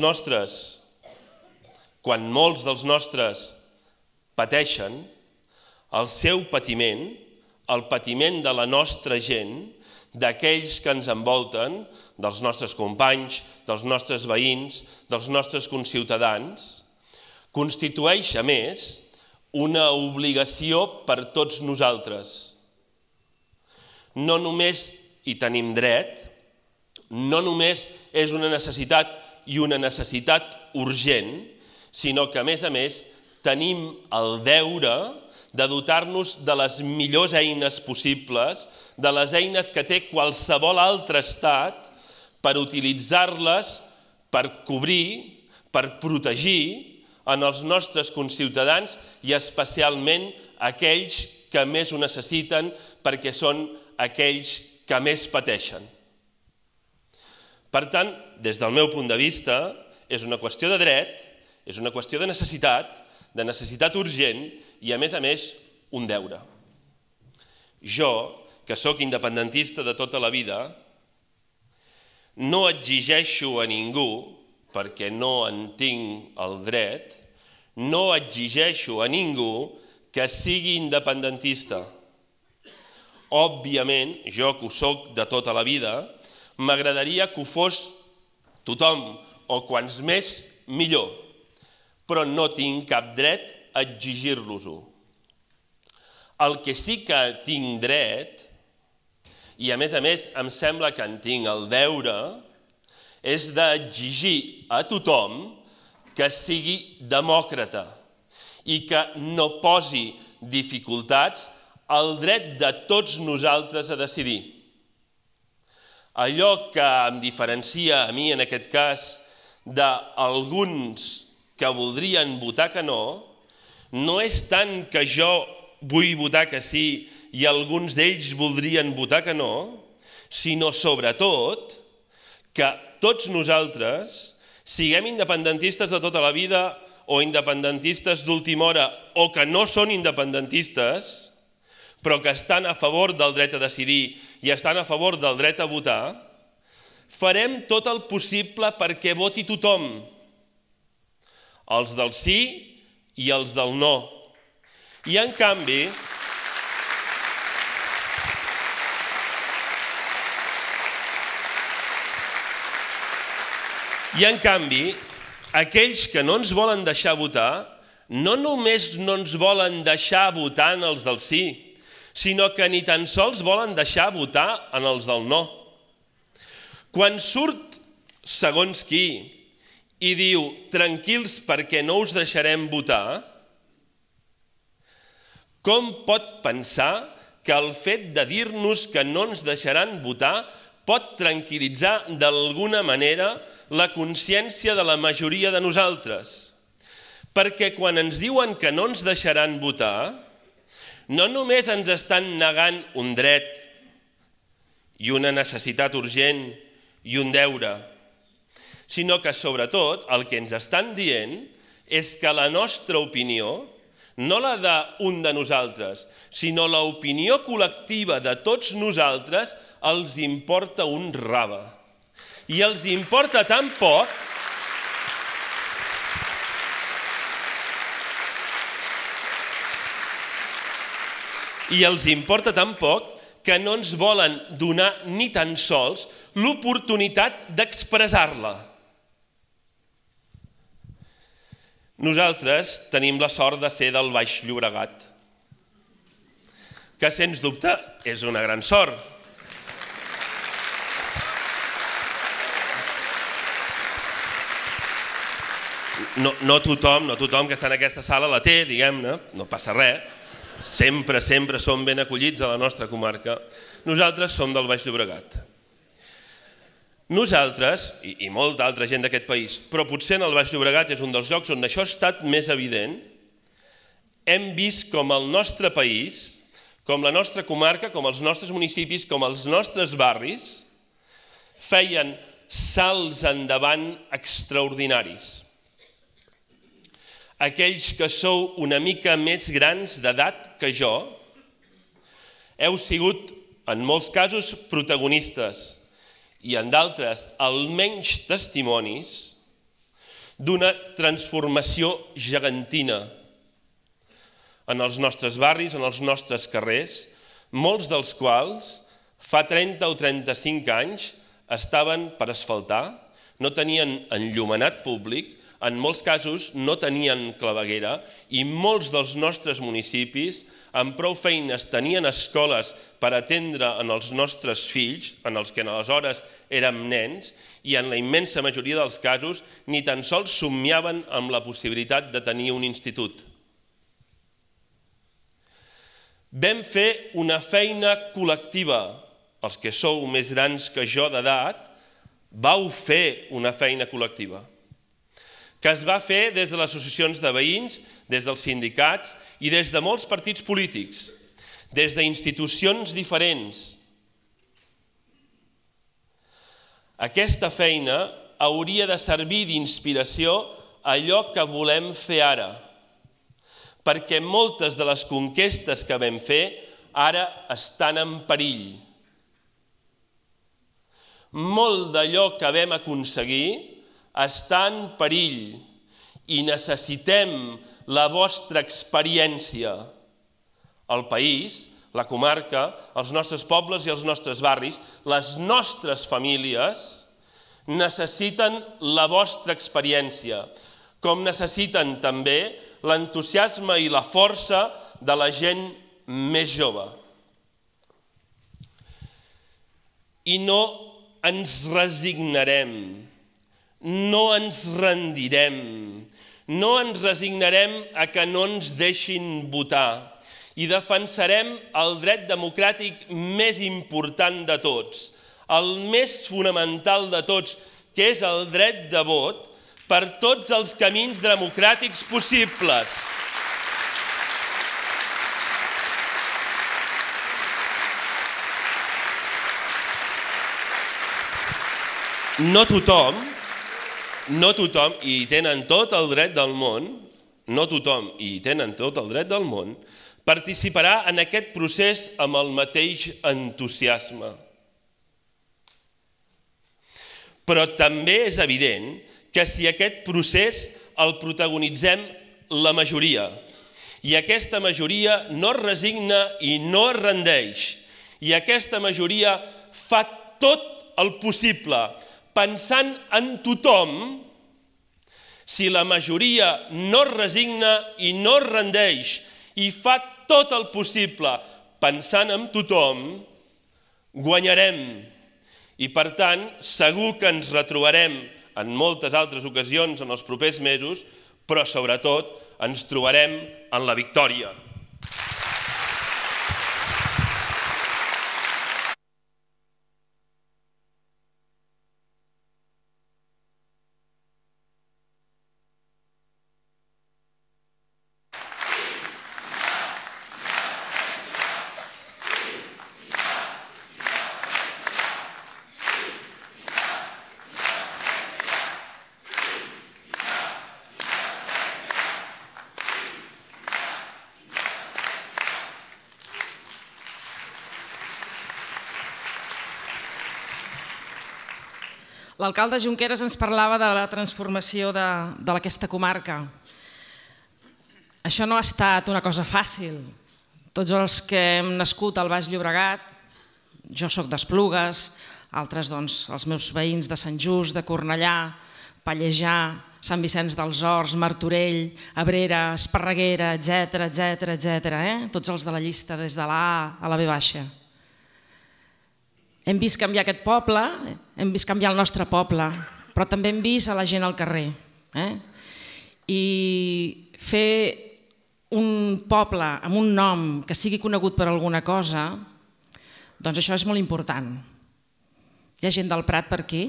S11: molts dels nostres pateixen, el seu patiment, el patiment de la nostra gent, d'aquells que ens envolten, dels nostres companys, dels nostres veïns, dels nostres conciutadans, constitueix, a més, una obligació per tots nosaltres. No només hi tenim dret, no només és una necessitat i una necessitat urgent, sinó que, a més, tenim el deure de dotar-nos de les millors eines possibles, de les eines que té qualsevol altre estat, per utilitzar-les per cobrir, per protegir en els nostres conciutadans i especialment aquells que més ho necessiten perquè són aquells que més pateixen. Per tant, des del meu punt de vista, és una qüestió de dret, és una qüestió de necessitat urgent i, a més, un deure. Jo, que sóc independentista de tota la vida, no exigeixo a ningú, perquè no en tinc el dret, no exigeixo a ningú que sigui independentista. Òbviament, jo que ho soc de tota la vida, m'agradaria que ho fos tothom, o quants més, millor, però no tinc cap dret a exigir-los-ho. El que sí que tinc dret, i a més em sembla que en tinc el deure, és d'exigir a tothom que sigui demòcrata i que no posi dificultats al dret de tots nosaltres a decidir. Allò que em diferencia a mi, en aquest cas, d'alguns que voldrien votar que no, no és tant que jo vull votar que sí i alguns d'ells voldrien votar que no, sinó sobretot que tots nosaltres, siguem independentistes de tota la vida o independentistes d'última hora o que no són independentistes, però que estan a favor del dret a decidir i estan a favor del dret a votar, farem tot el possible perquè voti tothom, els del sí i els del no. I en canvi, aquells que no ens volen deixar votar, no només no ens volen deixar votar en els del sí, sinó que ni tan sols volen deixar votar en els del no. Quan surt segons qui i diu tranquils perquè no us deixarem votar, com pot pensar que el fet de dir-nos que no ens deixaran votar pot tranquil·litzar d'alguna manera la consciència de la majoria de nosaltres? Perquè quan ens diuen que no ens deixaran votar, no només ens estan negant un dret i una necessitat urgent i un deure, sinó que, sobretot, el que ens estan dient és que la nostra opinió, no la d'un de nosaltres, sinó l'opinió col·lectiva de tots nosaltres, els importa un rave. I els importa tan poc que no ens volen donar ni tan sols l'oportunitat d'expressar-la. Nosaltres tenim la sort de ser del Baix Llobregat, que sens dubte és una gran sort. No tothom que està en aquesta sala la té, diguem-ne, no passa res. Sempre som ben acollits a la nostra comarca. Nosaltres som del Baix Llobregat. Nosaltres, i molta altra gent d'aquest país, però potser en el Baix Llobregat és un dels llocs on això ha estat més evident, hem vist com el nostre país, com la nostra comarca, com els nostres municipis, com els nostres barris, feien salts endavant extraordinaris. Aquells que sou una mica més grans d'edat que jo, heu sigut, en molts casos, protagonistes i en d'altres, almenys testimonis, d'una transformació gegantina en els nostres barris, en els nostres carrers, molts dels quals fa 30 o 35 anys estaven per asfaltar, no tenien enllumenat públic, en molts casos no tenien claveguera i molts dels nostres municipis amb prou feines tenien escoles per atendre en els nostres fills, en els que aleshores érem nens, i en la immensa majoria dels casos ni tan sols somniaven amb la possibilitat de tenir un institut. Vam fer una feina col·lectiva. Els que sou més grans que jo d'edat, vau fer una feina col·lectiva, que es va fer des de les associacions de veïns, des dels sindicats i des de molts partits polítics, des d'institucions diferents. Aquesta feina hauria de servir d'inspiració a allò que volem fer ara, perquè moltes de les conquestes que vam fer ara estan en perill. Molt d'allò que vam aconseguir està en perill i necessitem la vostra experiència. El país, la comarca, els nostres pobles i els nostres barris, les nostres famílies necessiten la vostra experiència, com necessiten també l'entusiasme i la força de la gent més jove. I no ens resignarem, no ens rendirem, no ens resignarem a que no ens deixin votar i defensarem el dret democràtic més important de tots, el més fonamental de tots, que és el dret de vot, per tots els camins democràtics possibles. No tothom, i tenen tot el dret del món, participarà en aquest procés amb el mateix entusiasme. Però també és evident que si aquest procés el protagonitzem la majoria, i aquesta majoria no es resigna i no es rendeix, i aquesta majoria fa tot el possible pensant en tothom, si la majoria no es resigna i no es rendeix i fa tot el possible pensant en tothom, guanyarem. I per tant, segur que ens retrobarem en moltes altres ocasions en els propers mesos, però sobretot ens trobarem en la victòria.
S1: L'alcalde Junqueras ens parlava de la transformació d'aquesta comarca. Això no ha estat una cosa fàcil. Tots els que hem nascut al Baix Llobregat, jo soc d'Esplugues, altres els meus veïns de Sant Just, de Cornellà, Pallejà, Sant Vicenç dels Horts, Martorell, Abrera, Esparreguera, etc. Tots els de la llista des de la A a la B baixa. Hem vist canviar aquest poble, hem vist canviar el nostre poble, però també hem vist a la gent al carrer. I fer un poble amb un nom que sigui conegut per alguna cosa, doncs això és molt important. Hi ha gent del Prat per aquí?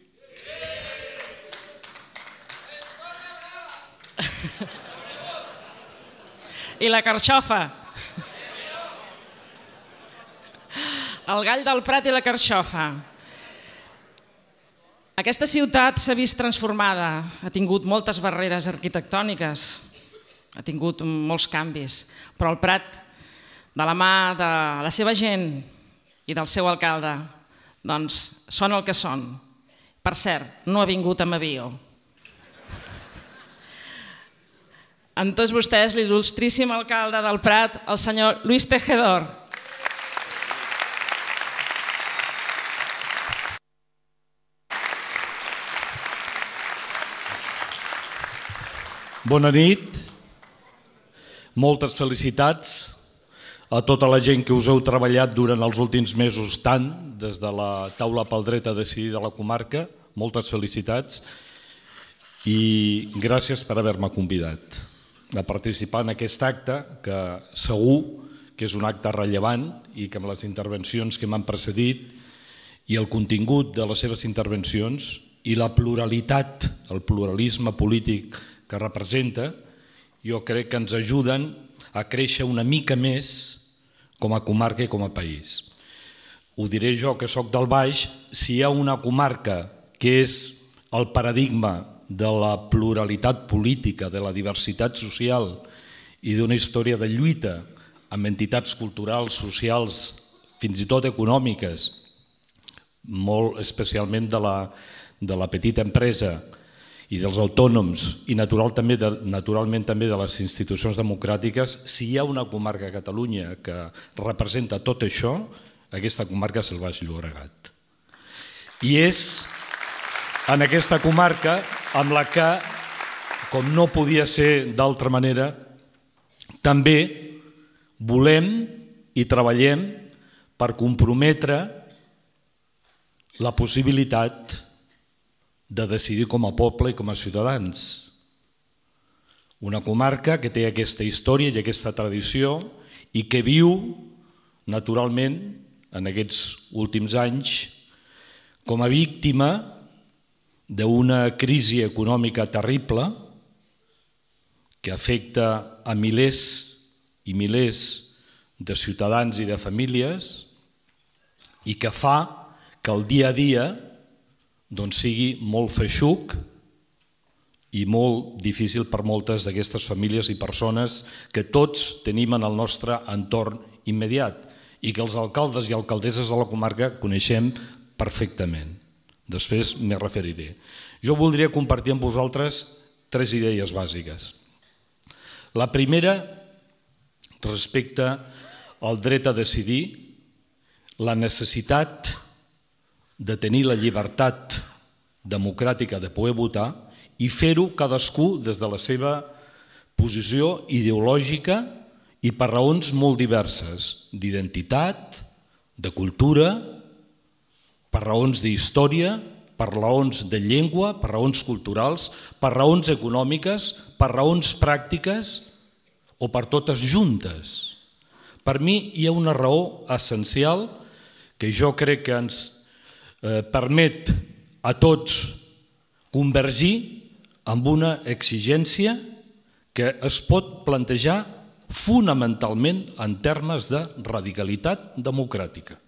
S1: I la carxofa. El gall del Prat i la carxofa. Aquesta ciutat s'ha vist transformada, ha tingut moltes barreres arquitectòniques, ha tingut molts canvis, però el Prat, de la mà de la seva gent i del seu alcalde, doncs són el que són. Per cert, no ha vingut amb avió. Amb tots vostès, l'il·lustríssim alcalde del Prat, el senyor Luis Tejedor.
S12: Bona nit, moltes felicitats a tota la gent que us heu treballat durant els últims mesos tant des de la taula pel dret a decidir de la comarca, moltes felicitats i gràcies per haver-me convidat a participar en aquest acte que segur que és un acte rellevant i que amb les intervencions que m'han precedit i el contingut de les seves intervencions i la pluralitat, el pluralisme polític que representa, jo crec que ens ajuden a créixer una mica més com a comarca i com a país. Ho diré jo que soc del Baix, si hi ha una comarca que és el paradigma de la pluralitat política, de la diversitat social i d'una història de lluita amb entitats culturals, socials, fins i tot econòmiques, molt especialment de la petita empresa i dels autònoms i naturalment també de les institucions democràtiques, si hi ha una comarca a Catalunya que representa tot això, aquesta comarca és el Baix Llobregat. I és en aquesta comarca amb la que, com no podia ser d'altra manera, també volem i treballem per comprometre la possibilitat de decidir com a poble i com a ciutadans. Una comarca que té aquesta història i aquesta tradició i que viu, naturalment, en aquests últims anys, com a víctima d'una crisi econòmica terrible que afecta a milers i milers de ciutadans i de famílies i que fa que el dia a dia sigui molt feixuc i molt difícil per moltes d'aquestes famílies i persones que tots tenim en el nostre entorn immediat i que els alcaldes i alcaldesses de la comarca coneixem perfectament. Després m'hi referiré. Jo voldria compartir amb vosaltres 3 idees bàsiques. La primera, respecte al dret a decidir, la necessitat de tenir la llibertat democràtica de poder votar i fer-ho cadascú des de la seva posició ideològica i per raons molt diverses, d'identitat, de cultura, per raons d'història, per raons de llengua, per raons culturals, per raons econòmiques, per raons pràctiques o per totes juntes. Per mi hi ha una raó essencial que jo crec que ens permet a tots convergir amb una exigència que es pot plantejar fonamentalment en termes de radicalitat democràtica.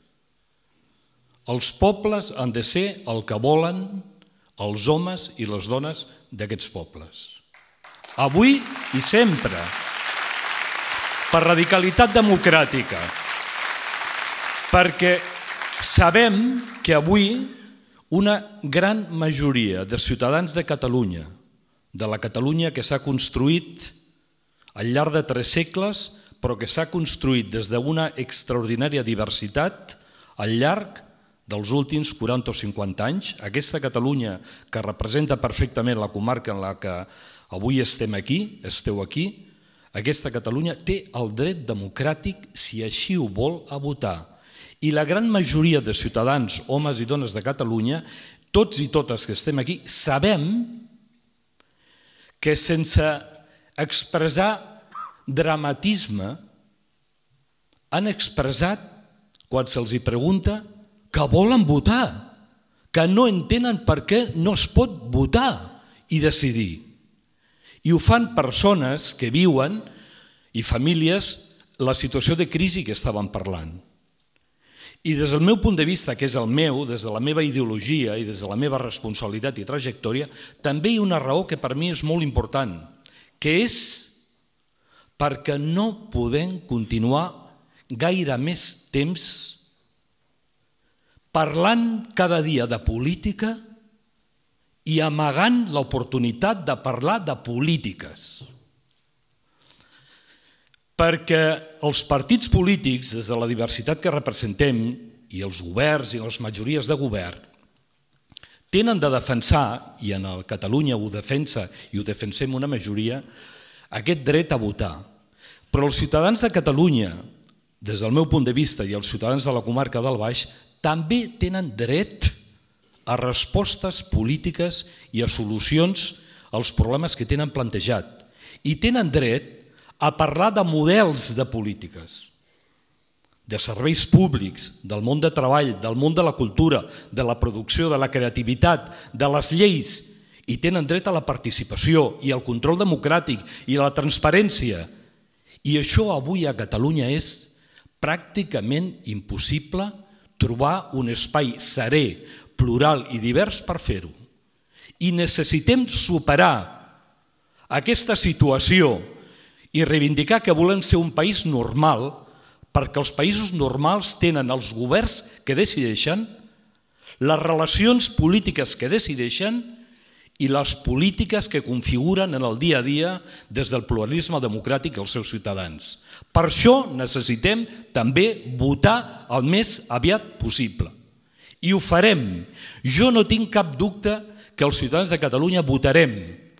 S12: Els pobles han de ser el que volen els homes i les dones d'aquests pobles. Avui i sempre. Per radicalitat democràtica. Perquè sabem que avui una gran majoria de ciutadans de Catalunya, de la Catalunya que s'ha construït al llarg de 3 segles, però que s'ha construït des d'una extraordinària diversitat al llarg dels últims 40 o 50 anys, aquesta Catalunya que representa perfectament la comarca en la que avui estem aquí, esteu aquí, aquesta Catalunya té el dret democràtic, si així ho vol, a votar. I la gran majoria de ciutadans, homes i dones de Catalunya, tots i totes que estem aquí, sabem que sense expressar dramatisme han expressat, quan se'ls pregunta, que volen votar, que no entenen per què no es pot votar i decidir. I ho fan persones que viuen, i famílies, la situació de crisi que estàvem parlant. I des del meu punt de vista, que és el meu, des de la meva ideologia i des de la meva responsabilitat i trajectòria, també hi ha una raó que per mi és molt important, que és perquè no podem continuar gaire més temps parlant cada dia de política i amagant l'oportunitat de parlar de polítiques. Perquè els partits polítics, des de la diversitat que representem, i els governs i les majories de govern, tenen de defensar, i en Catalunya ho defensa i ho defensem una majoria, aquest dret a votar. Però els ciutadans de Catalunya, des del meu punt de vista, i els ciutadans de la comarca del Baix, també tenen dret a respostes polítiques i a solucions als problemes que tenen plantejat. I tenen dret a parlar de models de polítiques, de serveis públics, del món de treball, del món de la cultura, de la producció, de la creativitat, de les lleis, i tenen dret a la participació i al control democràtic i a la transparència. I això avui a Catalunya és pràcticament impossible trobar un espai serè, plural i divers per fer-ho. I necessitem superar aquesta situació i reivindicar que volem ser un país normal, perquè els països normals tenen els governs que decideixen, les relacions polítiques que decideixen i les polítiques que configuren en el dia a dia des del pluralisme democràtic als seus ciutadans. Per això necessitem també votar el més aviat possible. I ho farem. Jo no tinc cap dubte que els ciutadans de Catalunya votarem.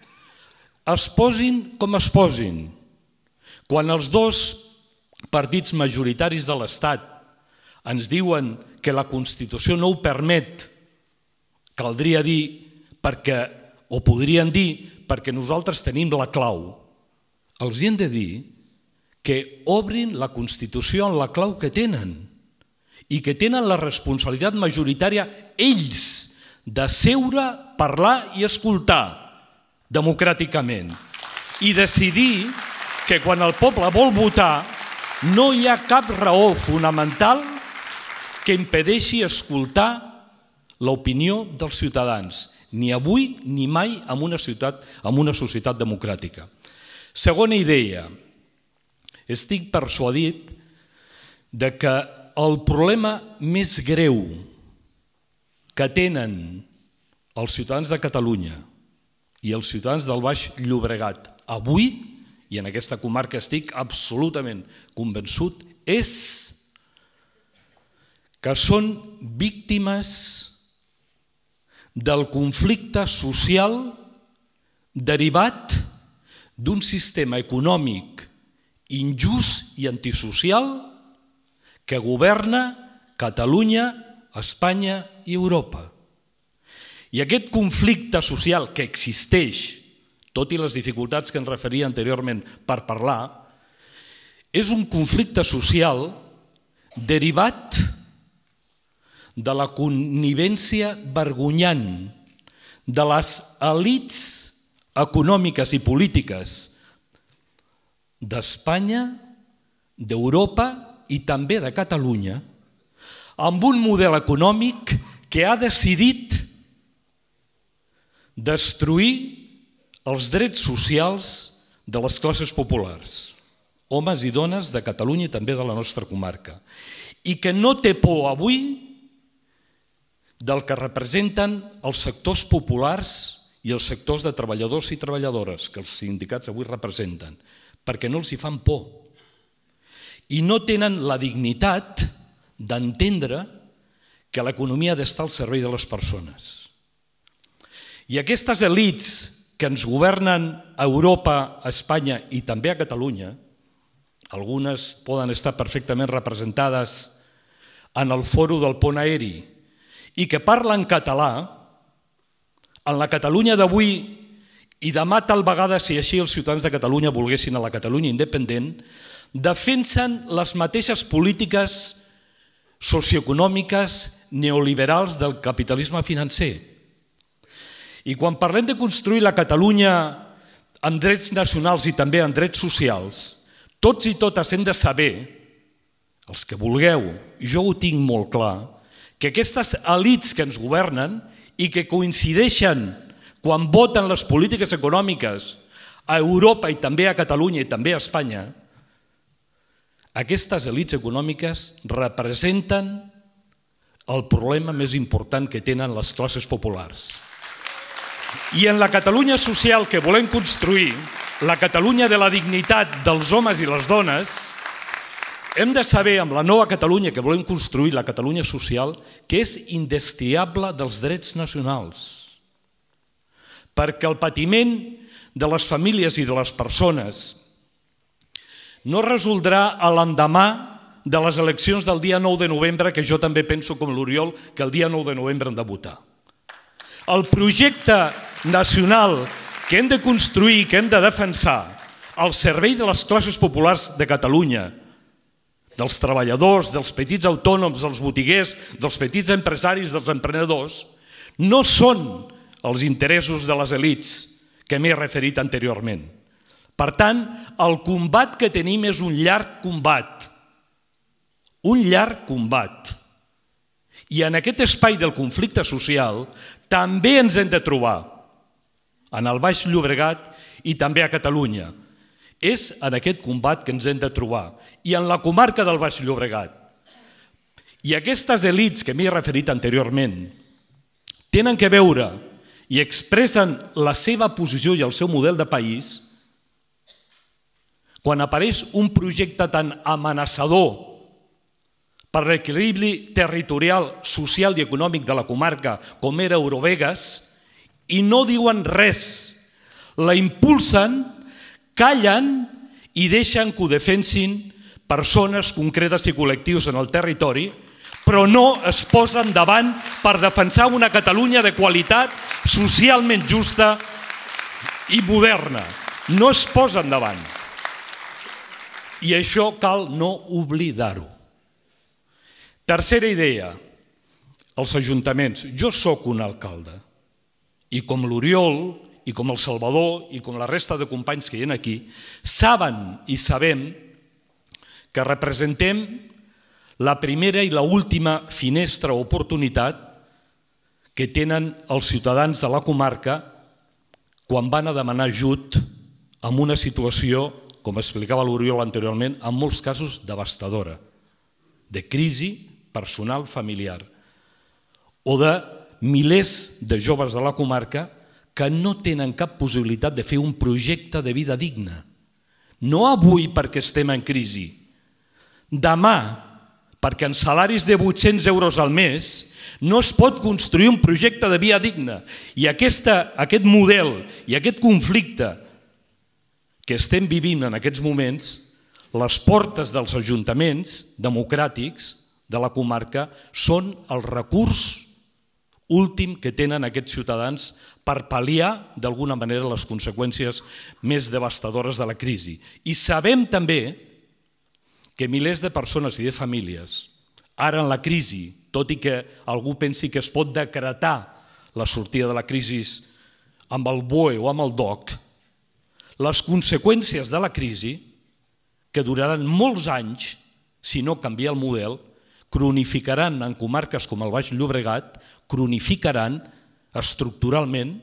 S12: Es posin com es posin. Quan els dos partits majoritaris de l'Estat ens diuen que la Constitució no ho permet, caldria dir, o podrien dir, perquè nosaltres tenim la clau. Els hem de dir que obrin la Constitució en la clau que tenen i que tenen la responsabilitat majoritària ells de seure, parlar i escoltar democràticament i decidir que quan el poble vol votar no hi ha cap raó fonamental que impedeixi escoltar l'opinió dels ciutadans, ni avui ni mai en una societat democràtica. Segona idea, estic persuadit que el problema més greu que tenen els ciutadans de Catalunya i els ciutadans del Baix Llobregat avui, i en aquesta comarca estic absolutament convençut, és que són víctimes del conflicte social derivat d'un sistema econòmic injust i antisocial que governa Catalunya, Espanya i Europa. I aquest conflicte social que existeix, tot i les dificultats que ens referia anteriorment per parlar, és un conflicte social derivat de la connivència vergonyant de les elits econòmiques i polítiques d'Espanya, d'Europa i també de Catalunya, amb un model econòmic que ha decidit destruir els drets socials de les classes populars, homes i dones de Catalunya i també de la nostra comarca, i que no té por avui del que representen els sectors populars i els sectors de treballadors i treballadores que els sindicats avui representen, perquè no els hi fan por. I no tenen la dignitat d'entendre que l'economia ha d'estar al servei de les persones. I aquestes elits que ens governen a Europa, a Espanya i també a Catalunya, algunes poden estar perfectament representades en el fòrum del pont aeri i que parlen català, en la Catalunya d'avui i demà tal vegada, si així els ciutadans de Catalunya volguessin a la Catalunya independent, defensen les mateixes polítiques socioeconòmiques neoliberals del capitalisme financer. I quan parlem de construir la Catalunya amb drets nacionals i també amb drets socials, tots i totes hem de saber, els que vulgueu, jo ho tinc molt clar, que aquestes elits que ens governen i que coincideixen quan voten les polítiques econòmiques a Europa i també a Catalunya i també a Espanya, aquestes elits econòmiques representen el problema més important que tenen les classes populars. I en la Catalunya social que volem construir, la Catalunya de la dignitat dels homes i les dones, hem de saber, amb la nova Catalunya que volem construir, la Catalunya social, que és indestriable dels drets nacionals. Perquè el patiment de les famílies i de les persones no resoldrà a l'endemà de les eleccions del dia 9 de novembre, que jo també penso com l'Oriol, que el dia 9 de novembre hem de votar. El projecte nacional que hem de construir, que hem de defensar, al servei de les classes populars de Catalunya, dels treballadors, dels petits autònoms, dels botiguers, dels petits empresaris, dels emprenedors, no són els interessos de les elits que m'he referit anteriorment. Per tant, el combat que tenim és un llarg combat. Un llarg combat. I en aquest espai del conflicte social també ens hem de trobar, en el Baix Llobregat i també a Catalunya. És en aquest combat que ens hem de trobar. I en la comarca del Baix Llobregat. I aquestes elits que m'he referit anteriorment tenen que veure i expressen la seva posició i el seu model de país quan apareix un projecte tan amenaçador per l'equilibri territorial, social i econòmic de la comarca com era Eurovegas i no diuen res. La impulsen, callen i deixen que ho defensin persones concretes i col·lectius en el territori, però no es posen davant per defensar una Catalunya de qualitat, socialment justa i moderna. No es posen davant. I això cal no oblidar-ho. Tercera idea, els ajuntaments. Jo sóc un alcalde i com l'Oriol i com el Salvador i com la resta de companys que hi ha aquí, saben i sabem que representem la primera i l'última finestra o oportunitat que tenen els ciutadans de la comarca quan van a demanar ajut en una situació, com explicava l'Oriol anteriorment, en molts casos devastadora, de crisi personal familiar o de milers de joves de la comarca que no tenen cap possibilitat de fer un projecte de vida digna. No avui perquè estem en crisi, demà perquè en salaris de 800 euros al mes no es pot construir un projecte de vida digna. I aquest model i aquest conflicte que estem vivint en aquests moments, les portes dels ajuntaments democràtics de la comarca són el recurs últim que tenen aquests ciutadans per pal·liar d'alguna manera les conseqüències més devastadores de la crisi. I sabem també que milers de persones i de famílies, ara en la crisi, tot i que algú pensi que es pot decretar la sortida de la crisi amb el BOE o amb el DOC, les conseqüències de la crisi, que duraran molts anys, si no canvia el model, cronificaran en comarques com el Baix Llobregat, cronificaran estructuralment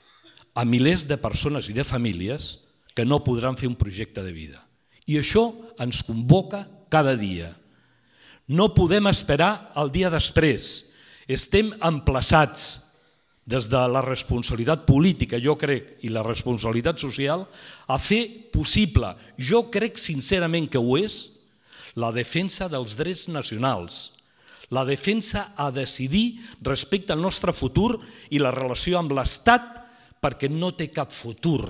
S12: a milers de persones i de famílies que no podran fer un projecte de vida. I això ens convoca cada dia. No podem esperar el dia després. Estem emplaçats des de la responsabilitat política, jo crec, i la responsabilitat social, a fer possible, jo crec sincerament que ho és, la defensa dels drets nacionals, la defensa a decidir respecte al nostre futur i la relació amb l'Estat, perquè no té cap futur.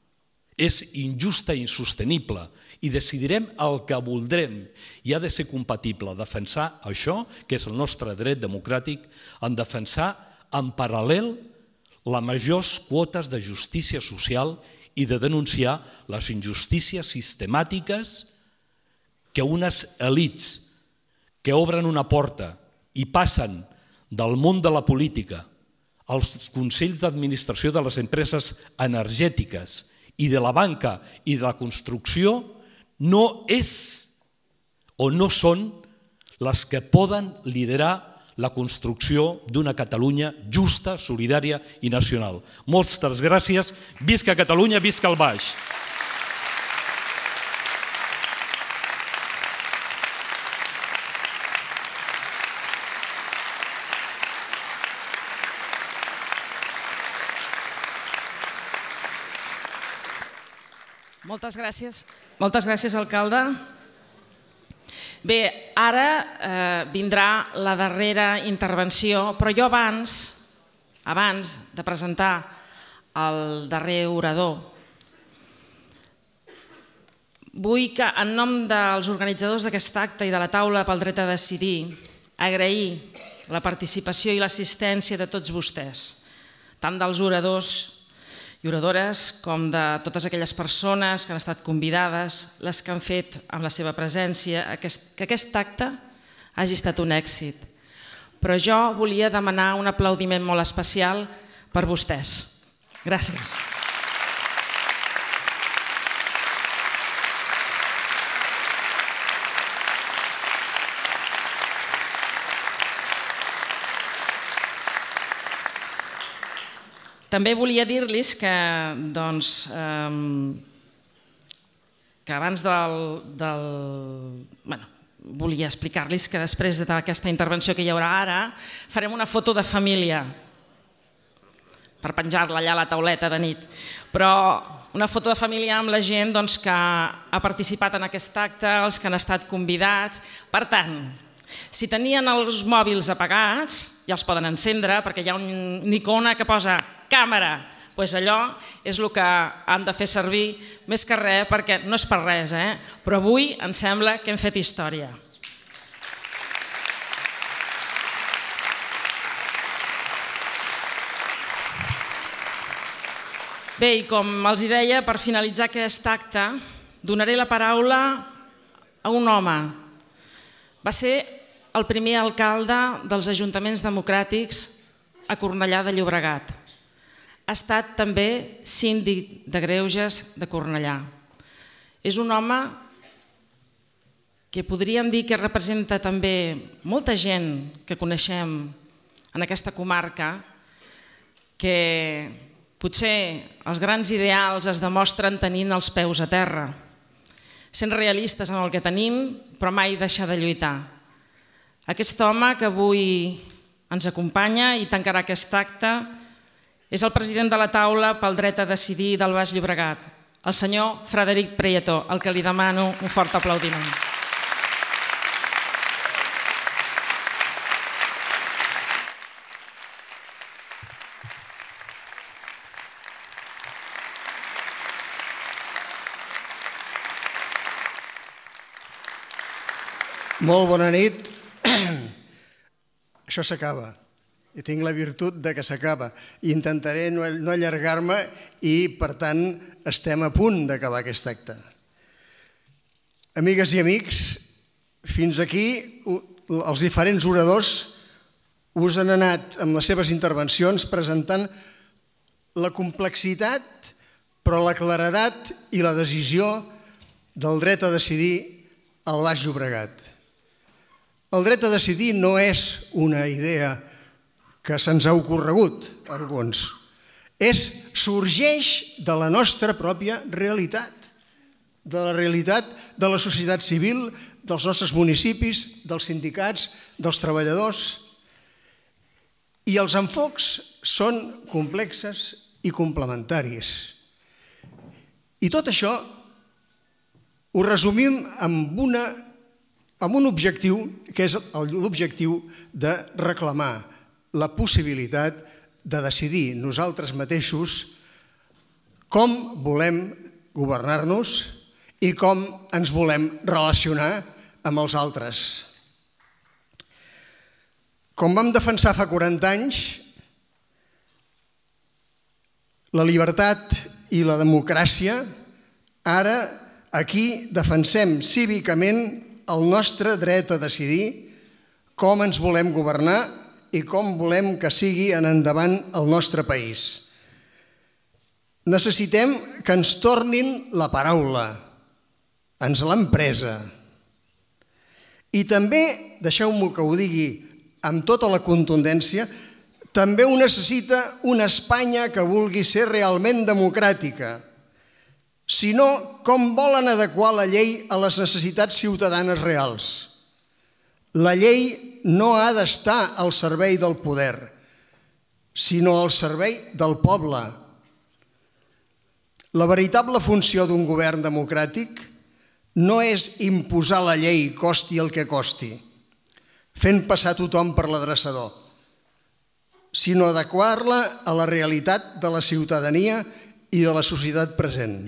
S12: És injusta i insostenible i decidirem el que voldrem i ha de ser compatible defensar això, que és el nostre dret democràtic, en defensar en paral·lel les majors quotes de justícia social i de denunciar les injustícies sistemàtiques que unes elits que obren una porta i passen del món de la política als consells d'administració de les empreses energètiques i de la banca i de la construcció no és o no són les que poden liderar la construcció d'una Catalunya justa, solidària i nacional. Moltes gràcies. Visca Catalunya, visca el Baix.
S1: Moltes gràcies, alcalde. Bé, ara vindrà la darrera intervenció, però jo abans de presentar el darrer orador, vull que, en nom dels organitzadors d'aquest acte i de la taula pel dret a decidir, agrair la participació i l'assistència de tots vostès, tant dels oradors i oradores com de totes aquelles persones que han estat convidades, les que han fet amb la seva presència que aquest acte hagi estat un èxit. Però jo volia demanar un aplaudiment molt especial per vostès. Gràcies. També volia dir-los que abans volia explicar-los que després d'aquesta intervenció que hi haurà ara farem una foto de família per penjar-la allà a la tauleta de nit. Però una foto de família amb la gent que ha participat en aquest acte, els que han estat convidats. Per tant, si tenien els mòbils apagats, ja els poden encendre perquè hi ha una icona que posa càmera. Doncs allò és el que han de fer servir, més que res, perquè no és per res, però avui em sembla que hem fet història. Bé, i com els deia, per finalitzar aquest acte, donaré la paraula a un home. Va ser el primer alcalde dels ajuntaments democràtics a Cornellà de Llobregat. Ha estat també síndic de greuges de Cornellà. És un home que podríem dir que representa també molta gent que coneixem en aquesta comarca, que potser els grans ideals es demostren tenint els peus a terra, sent realistes en el que tenim, però mai deixar de lluitar. Aquest home que avui ens acompanya i tancarà aquest acte és el president de la taula pel dret a decidir del Baix Llobregat, el senyor Frederic Prieto, al que li demano un fort aplaudiment.
S13: Molt bona nit. Això s'acaba. I tinc la virtut que s'acaba. Intentaré no allargar-me i, per tant, estem a punt d'acabar aquest acte. Amigues i amics, fins aquí els diferents oradors us han anat amb les seves intervencions presentant la complexitat, però la claredat i la decisió del dret a decidir al Baix Llobregat. El dret a decidir no és una idea que se'ns ha ocorregut a alguns. Sorgeix de la nostra pròpia realitat, de la realitat de la societat civil, dels nostres municipis, dels sindicats, dels treballadors. I els enfocs són complexes i complementaris. I tot això ho resumim amb un objectiu, que és l'objectiu de reclamar la possibilitat de decidir nosaltres mateixos com volem governar-nos i com ens volem relacionar amb els altres. Com vam defensar fa 40 anys, la llibertat i la democràcia, ara aquí defensem cívicament el nostre dret a decidir com ens volem governar i com volem que sigui en endavant el nostre país. Necessitem que ens tornin la paraula, ens l'han presa. I també, deixeu-me que ho digui amb tota la contundència, també ho necessita una Espanya que vulgui ser realment democràtica. Si no, com volen adequar la llei a les necessitats ciutadanes reals? La llei no ha d'estar al servei del poder, sinó al servei del poble. La veritable funció d'un govern democràtic no és imposar la llei costi el que costi, fent passar tothom per l'adreçador, sinó adequar-la a la realitat de la ciutadania i de la societat present.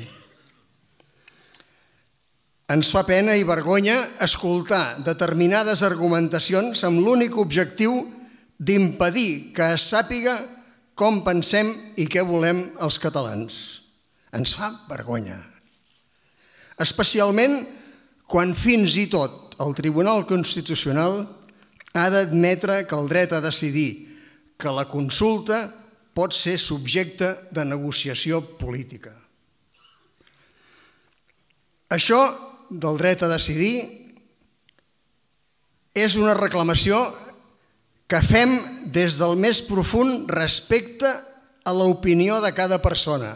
S13: Ens fa pena i vergonya escoltar determinades argumentacions amb l'únic objectiu d'impedir que es sàpiga com pensem i què volem els catalans. Ens fa vergonya. Especialment quan fins i tot el Tribunal Constitucional ha d'admetre que el dret a decidir, que la consulta pot ser subjecte de negociació política. Això del dret a decidir és una reclamació que fem des del més profund respecte a l'opinió de cada persona,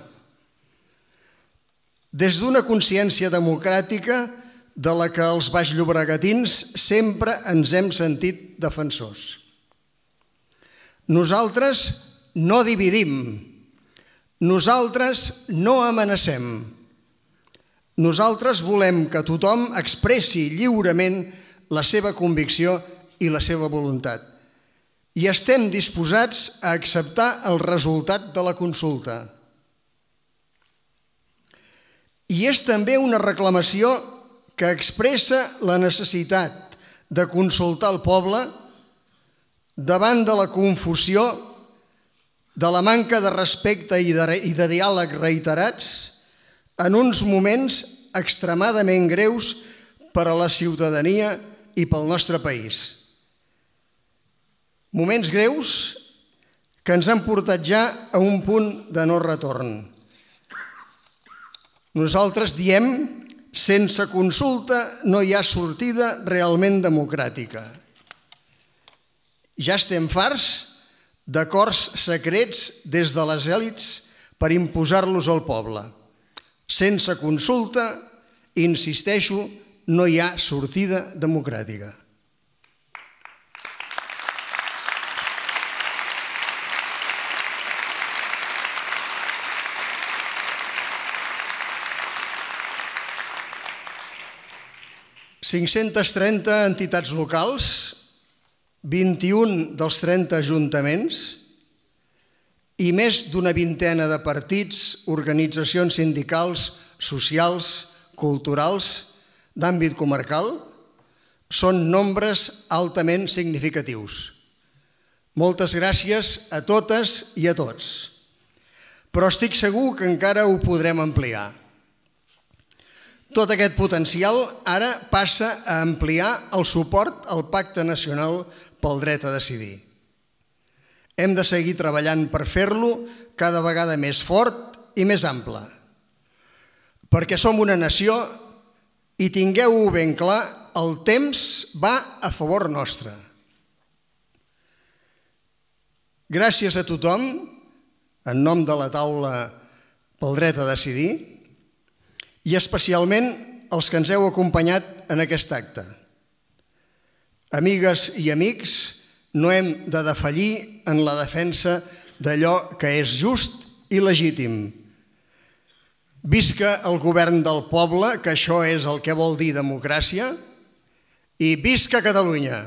S13: des d'una consciència democràtica de la que els baixllobregatins sempre ens hem sentit defensors. Nosaltres no dividim, nosaltres no amenacem, nosaltres volem que tothom expressi lliurement la seva convicció i la seva voluntat. I estem disposats a acceptar el resultat de la consulta. I és també una reclamació que expressa la necessitat de consultar el poble davant de la confusió, de la manca de respecte i de diàleg reiterats en uns moments extremadament greus per a la ciutadania i pel nostre país. Moments greus que ens han portat ja a un punt de no retorn. Nosaltres diem, sense consulta no hi ha sortida realment democràtica. Ja estem farts d'acords secrets des de les èlits per imposar-los al poble. Sense consulta, insisteixo, no hi ha sortida democràtica. «530 entitats locals, 21 dels 30 ajuntaments i més d'una vintena de partits, organitzacions sindicals, socials, culturals, d'àmbit comarcal, són nombres altament significatius. Moltes gràcies a totes i a tots, però estic segur que encara ho podrem ampliar. Tot aquest potencial ara passa a ampliar el suport al Pacte Nacional pel Dret a Decidir. Hem de seguir treballant per fer-lo cada vegada més fort i més ample, perquè som una nació i tingueu-ho ben clar, el temps va a favor nostre. Gràcies a tothom, en nom de la taula pel dret a decidir, i especialment els que ens heu acompanyat en aquest acte. Amigues i amics, no hem de defallir en la defensa d'allò que és just i legítim. Visca el govern del poble, que això és el que vol dir democràcia, i visca Catalunya!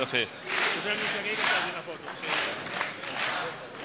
S11: de fer.
S3: Posem-nos aquí que faci una foto.